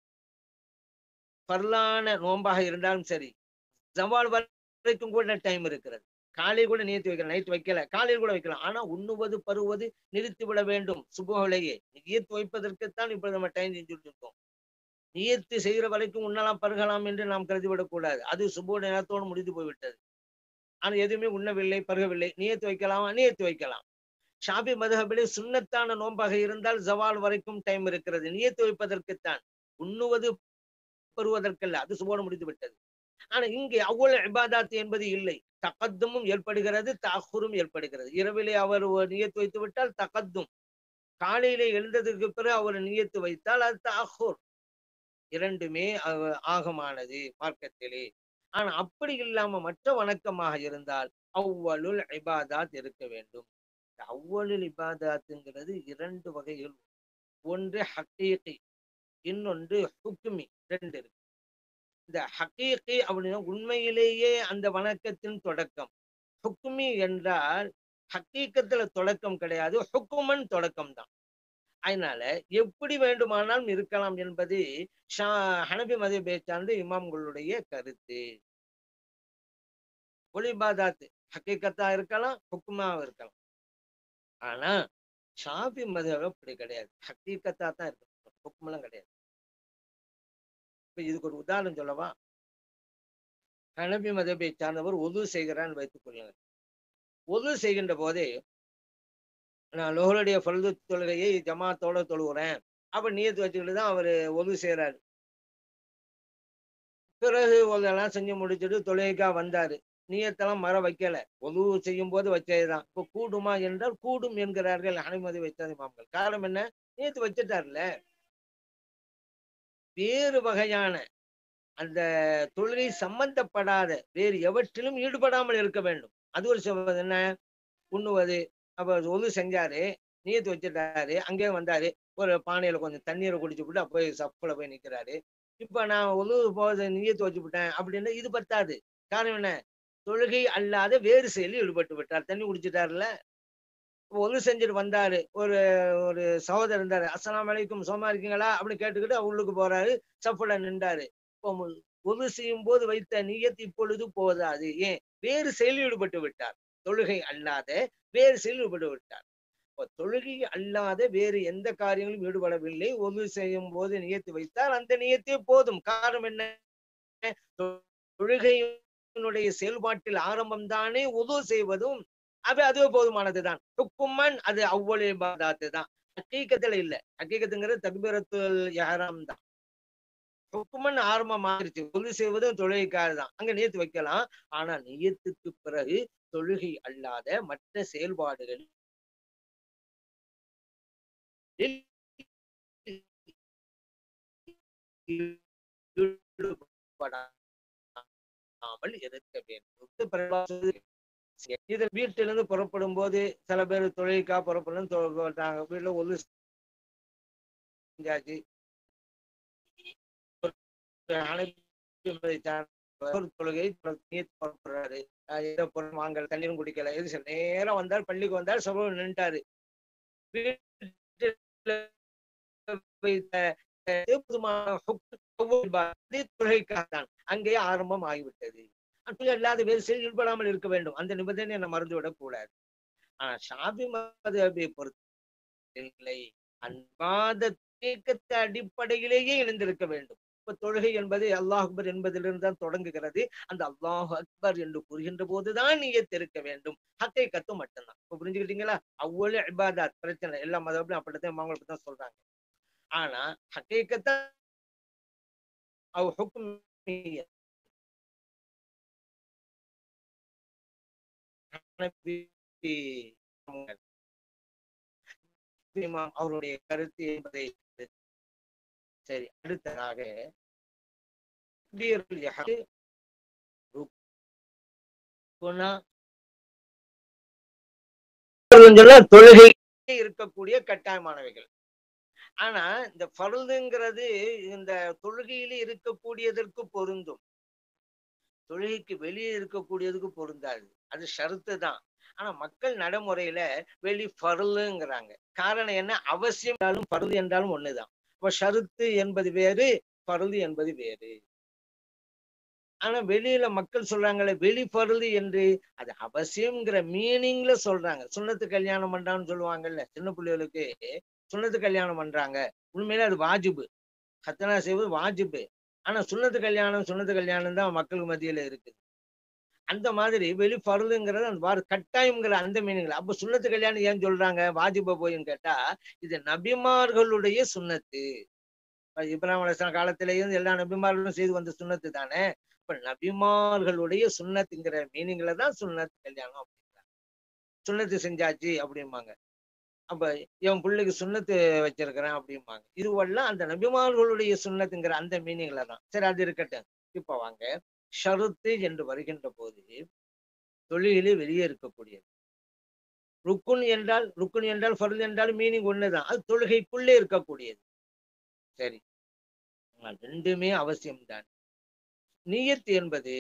பரலான நோன்பாக இருந்தாலும் சரி, ஜவால் வரைக்கும் கூட டைம் இருக்கிறது. காலையில் கூட நியத்து வைக்கலாம். நைட் வைக்கல, காலையில் கூட வைக்கலாம். ஆனா உண்ணுவது பருவது நிறுத்தி விட வேண்டும். சுபஹிலேயே நியத்து வைப்பதற்குத்தான் இப்ப நம்ம டைம் செஞ்சுட்டு இருக்கோம். நியத்து செய்கிற வரைக்கும் உண்ணலாம் பருகலாம் என்று நாம் கருதிவிடக் கூடாது. அது சுப நேரத்தோடு முடிந்து போய்விட்டது. ஆனா எதுவுமே உண்ணவில்லை பருகவில்லை, நியத்து வைக்கலாமா? நியத்து வைக்கலாம். ஷாபி மதுஹபிலே சுன்னத்தான நோன்பாக இருந்தால் ஜவால் வரைக்கும் டைம் இருக்கிறது. நியத்து வைப்பதற்குத்தான், உண்ணுவது பருவதற்கல்ல. அது சுபோடு முடிந்து விட்டது. ஆனா இங்கே அவ்வளவு இபாதாத் என்பது இல்லை. தகத்துமும் ஏற்படுகிறது, தஅஹுரும் ஏற்படுகிறது. இரவிலே அவர் நியத்து வைத்து விட்டால் தகத்தும், காலையிலே எழுந்ததற்கு பிறகு அவர் நியத்து வைத்தால் அது தஅஹுர். இரண்டுமே ஆகமானது மார்க்கத்திலே. ஆனா அப்படி இல்லாம மற்ற வணக்கமாக இருந்தால் அவ்வளுல் இபாதாத் இருக்க வேண்டும். அவ்வளுல் இபாதாத்துங்கிறது 2 வகைகள். ஒன்று ஹக்கீகி, இன்னொன்று ஹுக்மி. 2 இருக்கு. இந்த ஹக்கீகி அப்படின்னா உண்மையிலேயே அந்த வணக்கத்தின் தொடக்கம். ஹுக்மி என்றால் ஹக்கீக்கத்துல தொடக்கம் கிடையாது, ஹுக்குமன் தொடக்கம் தான். அதனால எப்படி வேண்டுமானாலும் இருக்கலாம் என்பது ஹனபி மதஹபை சார்ந்த இமாம்களுடைய கருத்து. ஒலிபாதாத் ஹக்கீக்கத்தா இருக்கலாம், ஹுக்குமாவும் இருக்கலாம். ஆனா ஷாஃபி மதஹப் அப்படி கிடையாது. ஹக்கீக்கத்தா தான் இருக்கு, ஹுக்குமெல்லாம் கிடையாது. இப்ப இதுக்கு ஒரு உதாரணம் சொல்லவா? ஹனபி மதஹபை சார்ந்தவர் ஒது செய்கிறான்னு வைத்துக் கொள்ளுங்கள். ஒது செய்கின்ற போதே நான் லோஹருடைய ஃபர்து தொழுகையை ஜமாத்தோட தொழுகிறேன் அப்ப நியத்து வச்சுக்கிட்டு தான் அவரு ஒது செய்யறாரு. பிறகு ஒதெல்லாம் செஞ்சு முடிச்சுட்டு தொழுகைக்கா வந்தாரு. நியத்தெல்லாம் மர வைக்கல, ஒது செய்யும் போது வச்சதுதான். இப்ப கூடுமா என்றால் கூடும் என்கிறார்கள் ஹனபி வைத்த இமாம்கள். காரணம் என்ன? நியத்து வச்சுட்டார்ல. வேறு வகையான அந்த தொழுகை சம்பந்தப்படாத வேறு எவற்றிலும் ஈடுபடாமல் இருக்க வேண்டும். அது ஒரு என்ன உண்ணுவது. அப்ப ஒது செஞ்சாரு, நியத்து வச்சுட்டாரு, அங்கே வந்தாரு, ஒரு பானையில கொஞ்சம் தண்ணீரை குடிச்சு விட்டு போய் சப்புல போய் நிக்கிறாரு. இப்ப நான் ஒது போது நியத்து வச்சு விட்டேன் அப்படின்னா இது பத்தாது. காரணம் என்ன? தொழுகை அல்லாத வேறு செயலில் ஈடுபட்டு விட்டார். தண்ணி குடிச்சிட்டாருல. ஒது செஞ்சுட்டு வந்தாரு, ஒரு ஒரு சகோதரர் இருந்தாரு, அஸ்ஸலாமு அலைக்கும் சோமா இருக்கீங்களா அப்படின்னு கேட்டுக்கிட்டு உள்ளுக்கு போறாரு, சப்புல நின்றாரு. ஒது செய்யும் போது வைத்த நியத் இப்பொழுது போதாது. ஏன்? வேறு செயலில் ஈடுபட்டு விட்டார். தொழுகை அல்லாத வேறு செயலில் ஈடுபட்டு விட்டார். தொழுகை அல்லாத வேறு எந்த காரியங்களும் ஈடுபடவில்லை. ஒது செய்யும் போது நியத்து வைத்தால் அந்த நியத்தே போதும். காரணம் என்ன? தொழுகையினுடைய செயல்பாட்டில் ஆரம்பம் தானே உது செய்வதும். அதுவே போதுமானதுதான். ஹுக்குமன் அது அவ்வளவு இபாதத்து தான். ஹக்கீகத்துல இல்ல. ஹக்கீகத்துங்கிறது தக்பீரத்துல் இஹ்ராம் தான். ஹுக்குமன் ஆரம்பம் ஆயிருச்சு. உது செய்வதும் தொழுகைக்காக தான். அங்க நியத்து வைக்கலாம். ஆனா நியத்துக்கு பிறகு தொழுகை அல்லாத மற்ற செயல்பாடுகள் ஈடுபடாமல் இருக்க வேண்டும். இது வீட்டிலிருந்து புறப்படும் போது சில பேர் தொழிலுக்கா புறப்படும் வீட்டுல ஒது செஞ்சாச்சு. தொழுகை புறப்படுறாரு. வாங்கல, தண்ணீரும் குடிக்கல. எது சில நேரம் வந்தார், பள்ளிக்கு வந்தார், சபையில் நின்றாரு. தொழுகைக்காகத்தான் அங்கே ஆரம்பம் ஆகிவிட்டது. அல்லாத வேறு செயல் ஈடுபடாமல் இருக்க வேண்டும். அந்த நிபந்தனை என்ன மறந்துவிடக் கூடாது. ஆனா ஷாஃபி மத்ஹபை பொறுத்தவரை அன்பாத தேக்கத்தை அடிப்படையிலேயே இணைந்திருக்க வேண்டும். இப்ப தொழுகை என்பது அல்லாஹ் அக்பர் என்பதிலிருந்து தான் தொடங்குகிறது. அந்த அல்லாஹ் அக்பர் என்று கூறுகின்ற போதுதான் நியத் இருக்க வேண்டும். ஹக்கீகத்து மட்டும்தான். இப்ப புரிஞ்சுக்கிட்டீங்களா? அவ்வளவு இபாதத் பிரச்சனை எல்லா மதபும் அப்படித்தான் அவங்களுக்கு தான் சொல்றாங்க. ஆனா ஹக்கீகத்தா அவ் ஹுக்மிய அவருடைய கருத்து என்பதை சரி. அடுத்ததாக தொழுகை இருக்கக்கூடிய கட்டாயமானவைகள். ஆனா இந்த ஃபர்துங்கிறது இந்த தொழுகையிலே இருக்கக்கூடியதற்கு பொருந்தும். தொழுகைக்கு வெளியே இருக்கக்கூடியதுக்கு பொருந்தாது. அது ஷருத்து தான். ஆனா மக்கள் நடைமுறையில வெளி ஃபர்லுங்கிறாங்க. காரணம் என்ன? அவசியம் என்றாலும் ஃபர்து என்றாலும் ஒண்ணுதான். இப்ப ஷருத்து என்பது வேறு, ஃபர்து என்பது வேறு. ஆனா வெளியில மக்கள் சொல்றாங்களே வெளி ஃபர்து என்று, அது அவசியம்ங்கிற மீனிங்ல சொல்றாங்க. சுன்னத்து கல்யாணம் பண்றான்னு சொல்லுவாங்கல்ல, சின்ன பிள்ளைகளுக்கு சுன்னத்து கல்யாணம் பண்றாங்க. உண்மையில அது வாஜிபு. ஹத்தனா செய்வது வாஜிபு. ஆனா சுன்னத்து கல்யாணம் தான் மக்கள் மத்தியில இருக்கு. அந்த மாதிரி வெளி ஃபர்துங்கிறது அந்த கட்டாயம்ங்கிற அந்த மீனிங்ல. அப்ப சுன்னத்து கல்யாணம் ஏன் சொல்றாங்க வாஜிப போயின்னு கேட்டா, இது நபிமார்களுடைய சுன்னத்து. இப்ராஹிம் அலைஹிஸ்ஸலாம் காலத்திலேயும் எல்லா நபிமார்களும் செய்து வந்த சுன்னத்து தானே. இப்ப நபிமார்களுடைய சுன்னத்துங்கிற மீனிங்ல தான் சுன்னத்து கல்யாணம் அப்படிங்கிறாங்க. சுன்னத்து செஞ்சாச்சு அப்படிம்பாங்க. அப்ப என் பிள்ளைக்கு சுன்னத்து வச்சிருக்கிறேன் அப்படிம்பாங்க. இதுவெல்லாம் அந்த நபிமார்களுடைய சுன்னத்துங்கிற அந்த மீனிங்ல தான். சரி, அது இருக்கட்டும். இப்ப வாங்க, ஷருத்து என்று வருகின்ற போது தொழுகையிலே வெளியே இருக்கக்கூடியது. ருக்குன் என்றால் ஃபர்து என்றால் மீனிங் ஒண்ணுதான். அது தொழுகைக்குள்ளே இருக்கக்கூடியது. சரி, ரெண்டுமே அவசியம்தான். நியத் என்பது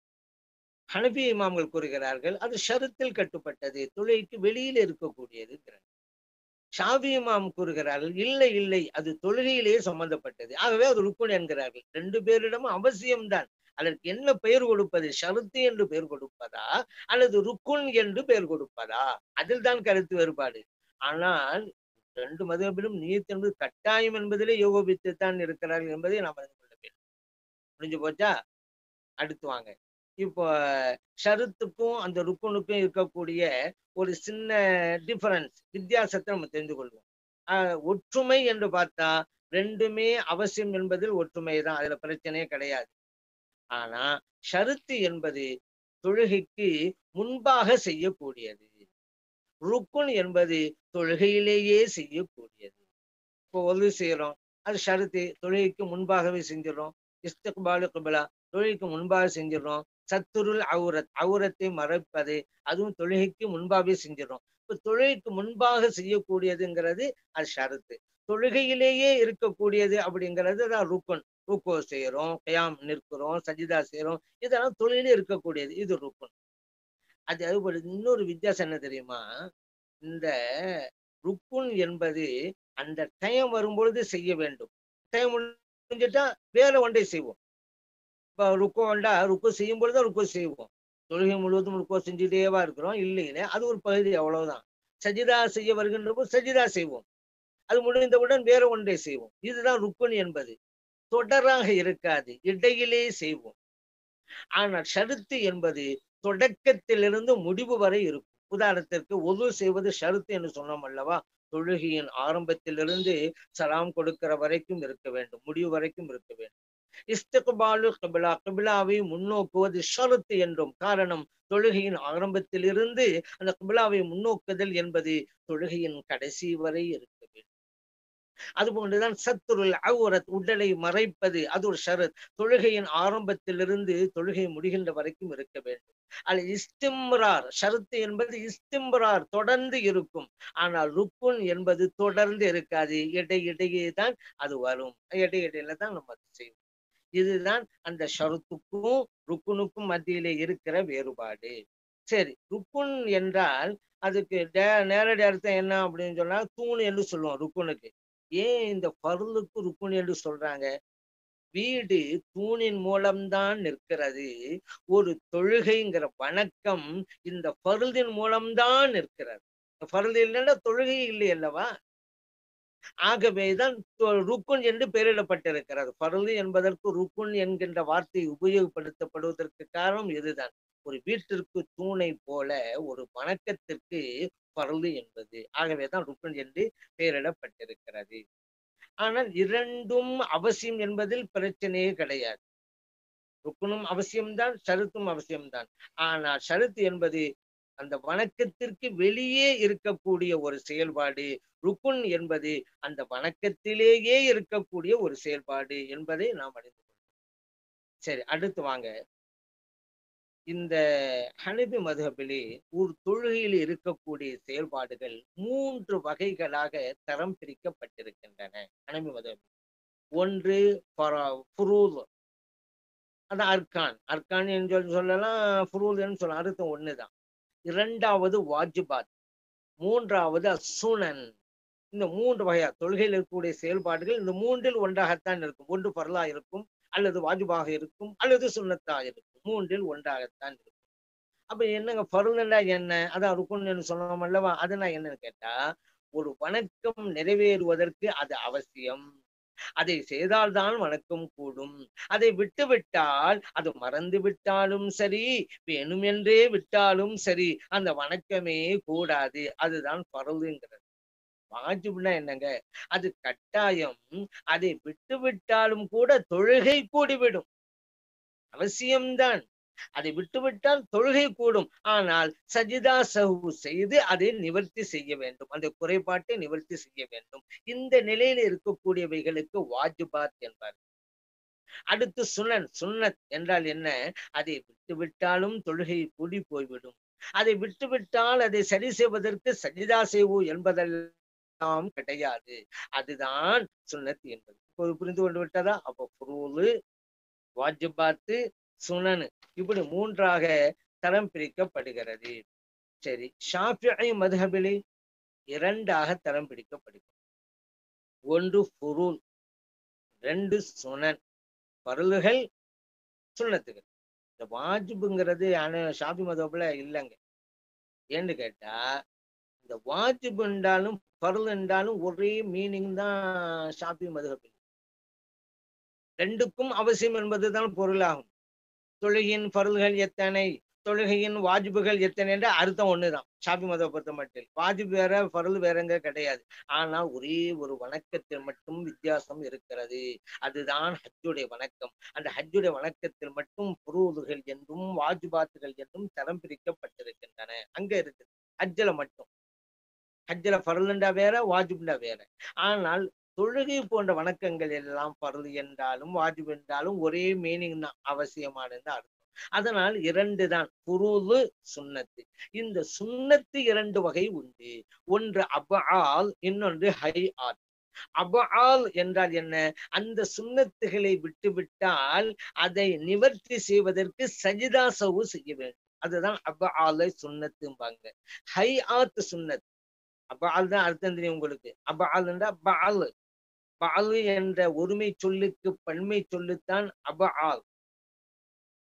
ஹனபி இமாம்கள் கூறுகிறார்கள் அது ஷருத்தில் கட்டுப்பட்டது, தொழுகைக்கு வெளியில இருக்கக்கூடியது. ஷாஃபி இமாம் கூறுகிறார்கள் இல்லை இல்லை, அது தொழுகையிலேயே சம்பந்தப்பட்டது. ஆகவே அது ருக்குன் என்கிறார்கள். ரெண்டு பேரிடமும் அவசியம்தான். அதற்கு என்ன பெயர் கொடுப்பது? ஷருத்து என்று பெயர் கொடுப்பதா அல்லது ருக்குன் என்று பெயர் கொடுப்பதா? அதில் தான் கருத்து வேறுபாடு. ஆனால் ரெண்டு மதபிலும் நியத் என்பது கட்டாயம் என்பதிலே யோகபித்துத்தான் இருக்கிறார்கள் என்பதை நாம் அறிந்து கொள்ள வேண்டும். புரிஞ்சு போச்சா? அடுத்து வாங்க. இப்போ ஷருத்துக்கும் அந்த ருக்குனுக்கும் இருக்கக்கூடிய ஒரு சின்ன டிஃபரன்ஸ், வித்தியாசத்தை நம்ம தெரிந்து கொள்வோம். ஒற்றுமை என்று பார்த்தா ரெண்டுமே அவசியம் என்பதில் ஒற்றுமை தான், அதுல பிரச்சனையே கிடையாது. ஆனா ஷருத்து என்பது தொழுகைக்கு முன்பாக செய்யக்கூடியது. ருக்குன் என்பது தொழுகையிலேயே செய்யக்கூடியது. இப்போ ஒது செய்யறோம், அது ஷருத்து, தொழுகைக்கு முன்பாகவே செஞ்சிடறோம். இஸ்திக்பாலு கிப்லா, தொழுகைக்கு முன்பாக செஞ்சிடறோம். சத்துருல் அவுரத்தை மறைப்பது, அதுவும் தொழுகைக்கு முன்பாகவே செஞ்சிடறோம். இப்ப தொழுகைக்கு முன்பாக செய்யக்கூடியதுங்கிறது அது ஷருத்து. தொழுகையிலேயே இருக்கக்கூடியது அப்படிங்கிறது தான் ருக்குன். ருக்கோ செய்யறோம், கயாம் நிற்கிறோம், சஜிதா செய்யறோம், இதெல்லாம் தொழிலே இருக்கக்கூடியது. இது ருக்குன். அது இன்னொரு வித்தியாசம் என்ன தெரியுமா? இந்த ருக்குன் என்பது அந்த டைம் வரும்பொழுது செய்ய வேண்டும். டைம் முடிஞ்சிட்டா வேற ஒன்றை செய்வோம். இப்ப ருக்குண்டா ருக்கு செய்யும் பொழுது ருக்கு செய்வோம். தொழுகை முழுவதும் ருக்கு செஞ்சுட்டேவா இருக்கிறோம் இல்லைங்களே, அது ஒரு பகுதி அவ்வளவுதான். சஜிதா செய்ய வருகின்ற போது சஜிதா செய்வோம். அது முடிந்தவுடன் வேற ஒன்றை செய்வோம். இதுதான் ருக்குன் என்பது. தொடராக இருக்காது, இடையிலே செய்வோம். ஆனால் ஷருத்து என்பது தொடக்கத்திலிருந்து முடிவு வரை இருக்கும். உதாரணத்திற்கு ஒது செய்வது ஷருத்து என்று சொன்னோம் அல்லவா? தொழுகையின் ஆரம்பத்திலிருந்து சலாம் கொடுக்கிற வரைக்கும் இருக்க வேண்டும், முடிவு வரைக்கும் இருக்க வேண்டும். இஸ்திக்பாலு கிபிலா, கிபிலாவை முன்னோக்குவது ஷருத்து என்றும். காரணம், தொழுகையின் ஆரம்பத்திலிருந்து அந்த கிபிலாவை முன்னோக்குதல் என்பது தொழுகையின் கடைசி வரை இருக்க வேண்டும். அதுபோன்றுதான் சத்துருல் அவுரத், உடலை மறைப்பது, அது ஒரு ஷரத். தொழுகையின் ஆரம்பத்திலிருந்து தொழுகை முடிகின்ற வரைக்கும் இருக்க வேண்டும். அது இஸ்திம்ரார், ஷரத்து என்பது இஸ்திம்ரார், தொடர்ந்து இருக்கும். ஆனால் ருக்குன் என்பது தொடர்ந்து இருக்காது, இடையிடையே தான் அது வரும். இடையிடையில தான் நம்ம அது செய்வோம். இதுதான் அந்த ஷருத்துக்கும் ருக்குனுக்கும் மத்தியிலே இருக்கிற வேறுபாடு. சரி, ருக்குன் என்றால் அதுக்கு நேரடி அர்த்தம் என்ன அப்படின்னு சொன்னா தூண் என்று சொல்லுவோம் ருக்குனுக்கு. ஏன் இந்த பருளுக்கு ருக்குன் என்று சொல்றாங்க? வீடு தூணின் மூலம்தான் நிற்கிறது. ஒரு தொழுகைங்கிற வணக்கம் இந்த பருளின் மூலம்தான் நிற்கிறது. பருள் இல்லைன்னா தொழுகை இல்லை அல்லவா? ஆகவேதான் ருக்குன் என்று பெயரிடப்பட்டிருக்கிறது. பருள் என்பதற்கு ருக்குன் என்கின்ற வார்த்தை உபயோகப்படுத்தப்படுவதற்கு காரணம் இதுதான். ஒரு வீட்டிற்கு தூணை போல ஒரு வணக்கத்திற்கு பருள் என்பது. ஆகவேதான் ருக்குன் என்று பெயரிடப்பட்டிருக்கிறது. ஆனால் இரண்டும் அவசியம் என்பதில் பிரச்சனையே கிடையாது. ருக்குனும் அவசியம்தான், ஷருத்தும் அவசியம்தான். ஆனால் ஷருத்து என்பது அந்த வணக்கத்திற்கு வெளியே இருக்கக்கூடிய ஒரு செயல்பாடு. ருக்குன் என்பது அந்த வணக்கத்திலேயே இருக்கக்கூடிய ஒரு செயல்பாடு என்பதை நாம் அறிந்து கொள்வோம். சரி, அடுத்து வாங்க. இந்த ஹனபி மதுஹபிலே ஒரு தொழுகையில் இருக்கக்கூடிய செயல்பாடுகள் 3 வகைகளாக தரம் பிரிக்கப்பட்டிருக்கின்றன. ஹனபி மதுஹபில் ஒன்று ஃபுரூல், அது அர்கான். அர்கான் என்று சொல்லலாம், ஃபுரூல் என்று சொல்லலாம், அர்த்தம் ஒண்ணுதான். இரண்டாவது வாஜிபாத், மூன்றாவது சுனன். இந்த 3 வகையா தொழுகையில் இருக்கக்கூடிய செயல்பாடுகள் இந்த 3ல் ஒன்றாகத்தான் இருக்கும். ஒன்று பர்லா இருக்கும், அல்லது வாஜிபாக இருக்கும், அல்லது சுன்னத்தாக இருக்கும். 3ல் ஒன்றாகத்தான் இருக்கும். அப்ப என்னங்க பருள்னா என்ன? அதான் ருக்குன்னு சொன்னோம் அல்லவா? அதெல்லாம் என்னன்னு கேட்டா, ஒரு வணக்கம் நிறைவேறுவதற்கு அது அவசியம். அதை செய்தால்தான் வணக்கம் கூடும். அதை விட்டுவிட்டால், அது மறந்து விட்டாலும் சரி, வேணுமென்றே விட்டாலும் சரி, அந்த வணக்கமே கூடாது. அதுதான் பருளுங்கிறது. வாஜிப்னா என்னங்க? அது கட்டாயம். அதை விட்டுவிட்டாலும் கூட தொழுகை கூடிவிடும். அவசியம்தான். அதை விட்டுவிட்டால் தொழுகை கூடும். ஆனால் சஜிதா சஹு செய்து அதை நிவர்த்தி செய்ய வேண்டும். அந்த குறைபாட்டை நிவர்த்தி செய்ய வேண்டும். இந்த நிலையில் இருக்கக்கூடியவைகளுக்கு வாஜிபாத் என்பார். அடுத்து சுனன். சுன்னத் என்றால் என்ன? அதை விட்டுவிட்டாலும் தொழுகை கூடி போய்விடும். அதை விட்டுவிட்டால் அதை சரி செய்வதற்கு சஜிதா செய்வு என்பதெல்லாம் கிடையாது. அதுதான் சுன்னத் என்பது. இப்போது புரிந்து கொண்டு விட்டதா? அப்போ ஃபுரூலு, வாஜிபாத்து, சுனனு, இப்படி 3ஆக தரம் பிரிக்கப்படுகிறது. சரி, ஷாஃபிஈ மதுஹபிலே 2ஆக தரம் பிரிக்கப்படுகிறது. ஒன்று ஃபுரூல், 2 சுனன். பருளுகள், சுன்னத்துகள். இந்த வாஜிபுங்கிறது ஷாஃபி மதுஹப்ல இல்லைங்க. ஏன்னு கேட்டா, இந்த வாஜிப் என்றாலும் பருள் என்றாலும் ஒரே மீனிங் தான் ஷாஃபி மதுஹபில். 2க்கும் அவசியம் என்பதுதான் பொருளாகும். தொழுகையின் பருள்கள் எத்தனை, தொழுகையின் வாஜிபுகள் எத்தனை என்ற அர்த்தம் ஒண்ணுதான். ஷாஃபி மதத்தை பொறுத்த மட்டும் வாஜிப் வேற பருள் வேறங்க கிடையாது. ஆனா ஒரே ஒரு வணக்கத்தில் மட்டும் வித்தியாசம் இருக்கிறது. அதுதான் ஹஜ்ஜுடைய வணக்கம். அந்த ஹஜ்ஜுடைய வணக்கத்தில் மட்டும் ஃபுரூதுகள் என்றும் வாஜிபாத்துகள் என்றும் தரம் பிரிக்கப்பட்டிருக்கின்றன. அங்க இருக்குது ஹஜ்ஜில மட்டும். ஹஜ்ஜில பருள்ண்டா வேற, வாஜிப்ண்டா வேற. ஆனால் தொழுகை போன்ற வணக்கங்கள் எல்லாம் பருள் என்றாலும் வாஜிப் என்றாலும் ஒரே மீனிங் தான், அவசியமானது அர்த்தம். அதனால் 2 தான், ஃபுரூது, சுன்னத்து. இந்த சுன்னத்து 2 வகை உண்டு. ஒன்று அப்ஆல், இன்னொன்று ஹைஆத். அப்ஆல் என்றால் என்ன? அந்த சுன்னத்துகளை விட்டுவிட்டால் அதை நிவர்த்தி செய்வதற்கு சஜிதா சஹு செய்ய வேண்டும். அதுதான் அப்ஆலை சுன்னத்தும்பாங்க. ஹைஆத் சுன்னத். அப்ஆல் தான் அர்த்தம் தெரியும் உங்களுக்கு. அப்ஆல் என்றா பஅல். பஅல் என்ற ஒருமை சொல்லுக்கு பன்மை சொல்லுத்தான் அப்ஆல்.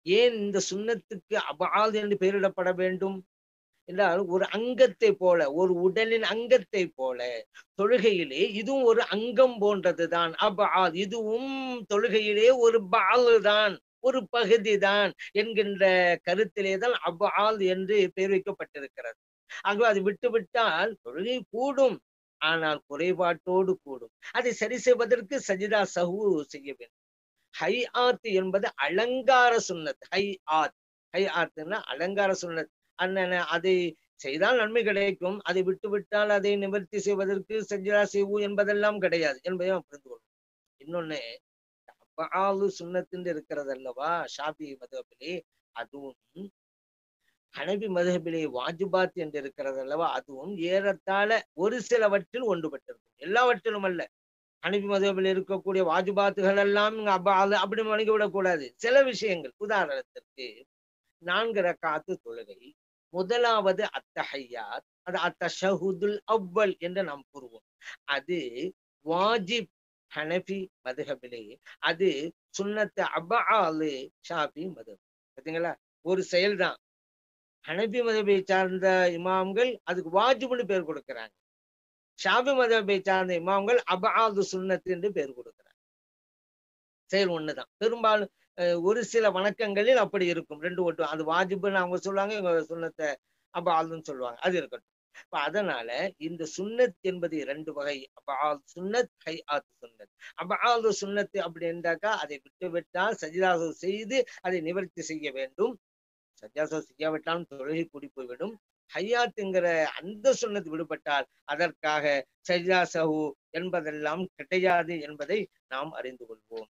ஏன் இந்த சுன்னத்துக்கு அபால் என்று பெயரிடப்பட வேண்டும் என்றால், ஒரு அங்கத்தை போல, ஒரு உடலின் அங்கத்தை போல தொழுகையிலே இதுவும் ஒரு அங்கம் போன்றதுதான். அபால் இதுவும் தொழுகையிலே ஒரு பால் தான், ஒரு பகுதி தான் என்கின்ற கருத்திலேதான் அபால் என்று பெயர் வைக்கப்பட்டிருக்கிறது. ஆகவே அது விட்டுவிட்டால் தொழுகை கூடும், ஆனால் குறைபாட்டோடு கூடும். அதை சரி செய்வதற்கு சஜிதா சஹு செய்ய வேண்டும். ஹை ஆத் என்பது அலங்கார சுன்னத். ஹை ஆத்னா அலங்கார சுன்னத். அண்ணன அதை செய்தால் நன்மை கிடைக்கும், அதை விட்டு விட்டால் அதை நிவர்த்தி செய்வதற்கு சஜ்ஜா செய்வு என்பதெல்லாம் கிடையாது என்பதை நாம் புரிந்து கொள்ளும். இன்னொன்னு, அஃஆலு சுன்னத்து இருக்கிறது அல்லவா ஷாஃபி மதுஹபிலே, அதுவும் ஹனபி மதுஹபிலே வாஜிபாத் என்று இருக்கிறது அல்லவா, அதுவும் ஏறத்தாழ ஒரு சிலவற்றில் ஒன்றுபட்டிருக்கும், எல்லாவற்றிலும் அல்ல. ஹனபி மதுஹபில் இருக்கக்கூடிய வாஜிபாத்துகள் எல்லாம் அப்படி வணங்கி விடக்கூடாது. சில விஷயங்கள், உதாரணத்திற்கு 4 ரக்காத்து தொழுகை, முதலாவது அத்தஹையாத், அது அத்தஷஹுதுல் அவ்வல் என்று நாம் கூறுவோம். அது வாஜிப் ஹனபி மதுஹபிலே, அது சுன்னத்து அபஆலு ஷாஃபி மதுஹப். பார்த்தீங்களா, ஒரு செயல்தான். ஹனபி மதுஹபை சார்ந்த இமாம்கள் அதுக்கு வாஜிப்னு பேர் கொடுக்கிறாங்க. ஷாஃபி மதுஹபை சார்ந்த இமாம்கள் அபஆது சுன்னத் என்று பேர் கொடுக்கிறாங்க. செயல் ஒண்ணுதான். பெரும்பாலும் ஒரு சில வணக்கங்களில் அப்படி இருக்கும், 2 ஒட்டு. அது வாஜிப்னு அவங்க சொல்லுவாங்க, இவங்க சுன்னத்தை அபஆதுன்னு சொல்லுவாங்க. அது இருக்கட்டும். இப்ப அதனால இந்த சுன்னத் என்பது 2 வகை, அபஆல் சுன்னத், ஹைஆத் சுன்னத். அபஆது சுன்னத் அப்படி என்றாக்கா அதை விட்டு விட்டால் சஜிதாசு செய்து அதை நிவர்த்தி செய்ய வேண்டும். சஜ்ஜாசோ செய்யாவிட்டாலும் தொழுகை கூடி போய்விடும். ஹையாத்துங்கிற அந்த சுன்னத் விடுபட்டால் அதற்காக சஜ்ஜா சஹு என்பதெல்லாம் கிடையாது என்பதை நாம் அறிந்து கொள்வோம்.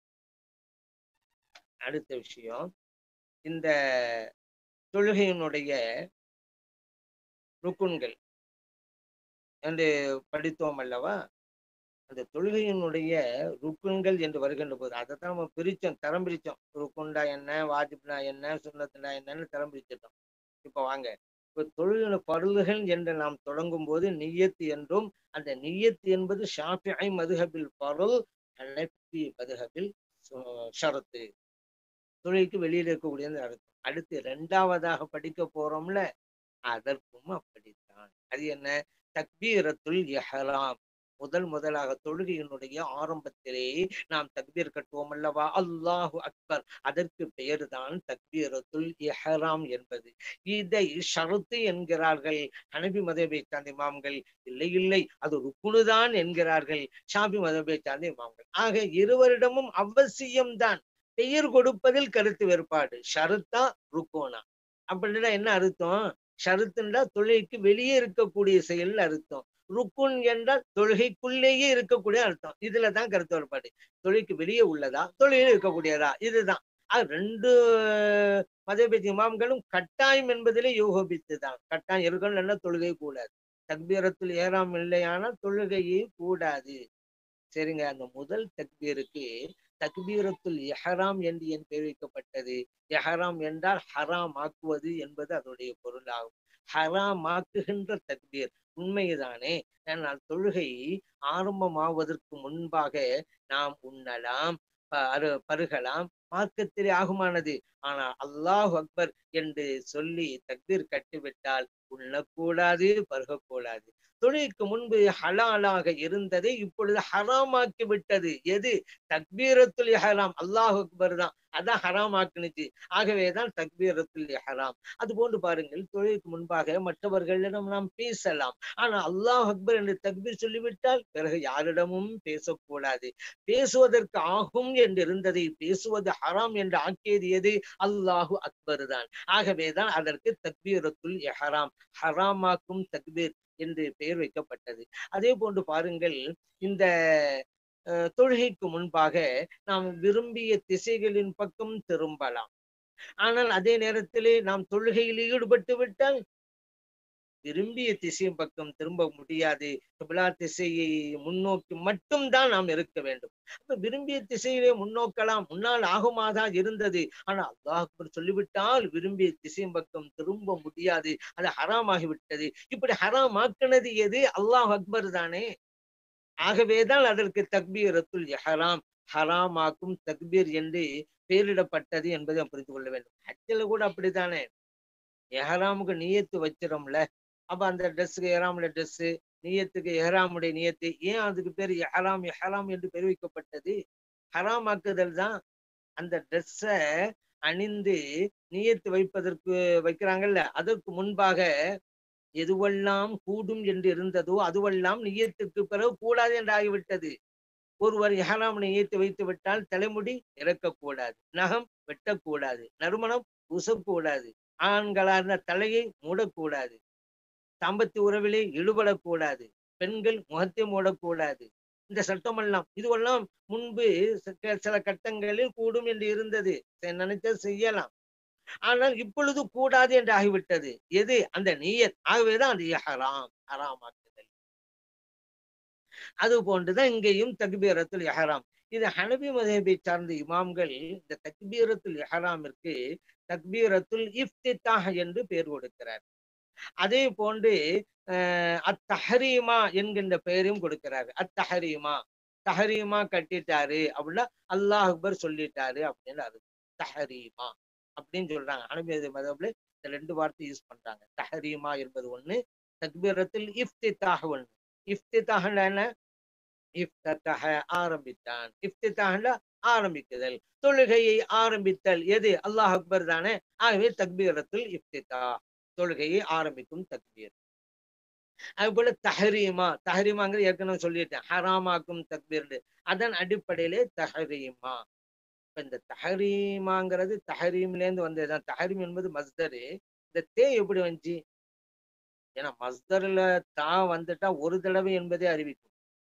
அடுத்த விஷயம், இந்த தொழுகையினுடைய ருக்குன்கள் என்று படித்தோம் அல்லவா, அந்த தொழுகையினுடைய ருக்குன்கள் என்று வருகின்ற போது அதைத்தான் நம்ம பிரிச்சோம், தரம் பிரிச்சோம். ருக்குண்டா என்ன, வாஜிப்னா என்ன, சுன்னத்துனா என்னன்னு தரம் பிரிச்சிட்டோம். இப்ப வாங்க, இப்ப தொழுகை பருளுகள் என்று நாம் தொடங்கும் போது நிய்யத் என்றும், அந்த நிய்யத் என்பது ஷாஃபிஈ மதுஹபில் பருள், ஹனபி மதுஹபில் ஷரத்து. தொழுகைக்கு வெளியில் இருக்கக்கூடியது அர்த்தம். அடுத்து 2வதாக படிக்க போறோம்ல, அதற்கும் அப்படித்தான். அது என்ன, தக்பீரத்துல் இஹ்ராம். முதலாக தொழுகையினுடைய ஆரம்பத்திலே நாம் தக்பீர் கட்டுவோம் அல்லவா, அல்லாஹு அக்பர், அதற்கு பெயர்தான் தக்பீரத்துல் இஹ்ராம் என்பது. இதை ஷரத்து என்கிறார்கள் ஹனபி மதஹபை சார்ந்த இமாம்கள். இல்லை, அது ருக்குனுதான் என்கிறார்கள் ஷாஃபி மதஹபை சார்ந்த இமாம்கள். ஆக இருவரிடமும் அவசியம்தான். பெயர் கொடுப்பதில் கருத்து வேறுபாடு. ஷருத்தா ருக்கோனா அப்படின்னா என்ன அர்த்தம்? ஷருத்துன்றா தொழுகைக்கு வெளியே இருக்கக்கூடிய செயல் அர்த்தம். ருக்குன் என்றால் தொழுகைக்குள்ளேயே இருக்கக்கூடிய அர்த்தம். இதுலதான் கருத்து வேறுபாடு. தொழுகைக்கு வெளியே உள்ளதா, தொழுகையில் இருக்கக்கூடியதா, இதுதான். 2 மதஹப் இமாம்களும் கட்டாயம் என்பதிலே யோகபித்துதான். கட்டாயம் இருக்கணும்னா தொழுகை கூடாது. தக்பீரத்துல் இஹ்ராம் இல்லையானால் தொழுகையே கூடாது. சரிங்க, அந்த முதல் தக்பீருக்கு தக்பீரத்துல் இஹ்ராம் என்று என் பெயர் வைக்கப்பட்டது. இஹ்ராம் என்றால் ஹராம் ஆக்குவது என்பது அதனுடைய பொருளாகும். ஹராம் ஆக்குகின்ற தக்பீர் உண்மைதானே. ஆனால் தொழுகை ஆரம்பமாவதற்கு முன்பாக நாம் உண்ணலாம், பருகலாம், மார்க்கத்திலே ஆகுமானது. ஆனால் அல்லாஹ் அக்பர் என்று சொல்லி தக்பீர் கட்டிவிட்டால் உண்ணக்கூடாது, பருகக்கூடாது. தொழுகைக்கு முன்பு ஹலாலாக இருந்ததை இப்பொழுது ஹராமாக்கி விட்டது. எது? தக்பீரத்துல் இஹ்ராம், அல்லாஹ் அக்பர் தான், அதான் ஹராமாக்குனுச்சு. ஆகவேதான் தக்பீரத்துல் இஹ்ராம். அது போன்று பாருங்கள், தொழுகைக்கு முன்பாக மற்றவர்களிடம் நாம் பேசலாம். ஆனா அல்லாஹ் அக்பர் என்று தக்பீர் சொல்லிவிட்டால் பிறகு யாரிடமும் பேசக்கூடாது. பேசுவதற்கு ஆகும் என்று இருந்ததை பேசுவது ஹராம் என்று ஆக்கியது எது? அல்லாஹு அக்பர் தான். ஆகவேதான் அதற்கு தக்பீரத்துல் இஹ்ராம், ஹராமாக்கும் தக்பீர் என்று பெயர் வைக்கப்பட்டது. அதே போன்று பாருங்கள், இந்த தொழுகைக்கு முன்பாக நாம் விரும்பிய திசைகளின் பக்கம் திரும்பலாம். ஆனால் அதே நேரத்திலே நாம் தொழுகையில் ஈடுபட்டு விட்டால் விரும்பிய திசையின் பக்கம் திரும்ப முடியாது. கிப்லா திசையை முன்னோக்கி மட்டும்தான் நாம் இருக்க வேண்டும். அப்ப விரும்பிய திசையிலே முன்னோக்கலாம், முன்னால் ஆகுமாதான் இருந்தது. ஆனா அல்லாஹ் அக்பர் சொல்லிவிட்டால் விரும்பிய திசையின் பக்கம் திரும்ப முடியாது, அது ஹராமாகிவிட்டது. இப்படி ஹராமாக்கினது எது? அல்லாஹ் அக்பர் தானே. ஆகவேதான் அதற்கு தக்பீரத்துல் இஹ்ராம், ஹராமாக்கும் தக்பீர் என்று பெயரிடப்பட்டது என்பதை புரிந்து கொள்ள வேண்டும். ஹஜ்ஜில கூட அப்படித்தானே, எஹராமுக்கு நியத்து வச்சிரோம்ல. அப்ப அந்த ட்ரெஸ்ஸுக்கு எஹராமுடைய ட்ரெஸ், நியத்துக்கு எஹராமுடைய நியத்து, ஏன் அதுக்கு பேர் எஹராம் எஹராம் என்று பேர் வைக்கப்பட்டது? ஹராமாக்குதல் தான். அந்த ட்ரெஸ்ஸ அணிந்து நியத்து வைப்பதற்கு வைக்கிறாங்கல்ல, அதற்கு முன்பாக எதுவெல்லாம் கூடும் என்று இருந்ததோ அதுவெல்லாம் நியத்துக்கு பிறகு கூடாது என்று ஆகிவிட்டது. ஒருவர் இஹ்ராம் நியத்து வைத்து விட்டால் தலைமுடி இறக்கக்கூடாது, நகம் வெட்டக்கூடாது, நறுமணம் பூசக்கூடாது, ஆண்களா இருந்த தலையை மூடக்கூடாது, தாம்பத்திய உறவிலே ஈடுபடக்கூடாது, பெண்கள் முகத்தை மூடக்கூடாது. இந்த சட்டமெல்லாம் இதுவெல்லாம் முன்பு சில கட்டங்களில் கூடும் என்று இருந்தது, நினைச்சது செய்யலாம். ஆனால் இப்பொழுது கூடாது என்று ஆகிவிட்டது. எது? அந்த நியத். ஆகவேதான் அது இஹ்ராம், ஹராமாக்குதல். அது போன்றுதான் இங்கேயும் தக்பீரத்துல் இஹ்ராம். இது ஹனபி மதஹபை சார்ந்த இமாம்கள் இந்த தக்பீரத்துல் இஹ்ராமிற்கு தக்பீரத்துல் இஃப்திதாஹ் என்று பெயர் கொடுக்கிறார். அதே போன்று அத்தஹரீமா என்கின்ற பெயரையும் கொடுக்கிறாரு. அத்தஹரீமா, தஹரீமா கட்டிட்டாரு அப்படின்னா அல்லாஹ் அக்பர் சொல்லிட்டாரு அப்படின்னு அது தஹரீமா அப்படின்னு சொல்றாங்க. ஹனபி மதஹப்ல இந்த ரெண்டு வார்த்தை யூஸ் பண்றாங்க. தஹரீமா என்பது ஒண்ணு, தக்பீரத்துல் இஃப்திதாஹ் ஒண்ணு. இஃப்திதாஹ்னா என்ன? இஃப்தஹ ஆரம்பித்தான், இஃப்திதாஹ்னா ஆரம்பிக்குதல், தொழுகையை ஆரம்பித்தல். எது? அல்லாஹ் அக்பர் தானே. ஆகவே தக்பீரத்துல் இஃப்திதாஹ், தொழுகையை ஆரம்பிக்கும் தக்பீர். அது போல தஹரீமா, தஹரீமாங்கிறது ஏற்கனவே சொல்லிட்டேன், ஹராமாக்கும் தக்பீர். அதன் அடிப்படையிலே தஹரீமா. இப்ப இந்த தஹரீமாங்கிறது தஹரீம்ல இருந்து வந்ததுதான். தஹரீம் என்பது மஸ்தரு. இந்த தே எப்படி வந்துச்சு? ஏன்னா மஸ்தர்ல தா வந்துட்டா ஒரு தடவை என்பதை அறிவிக்கும்.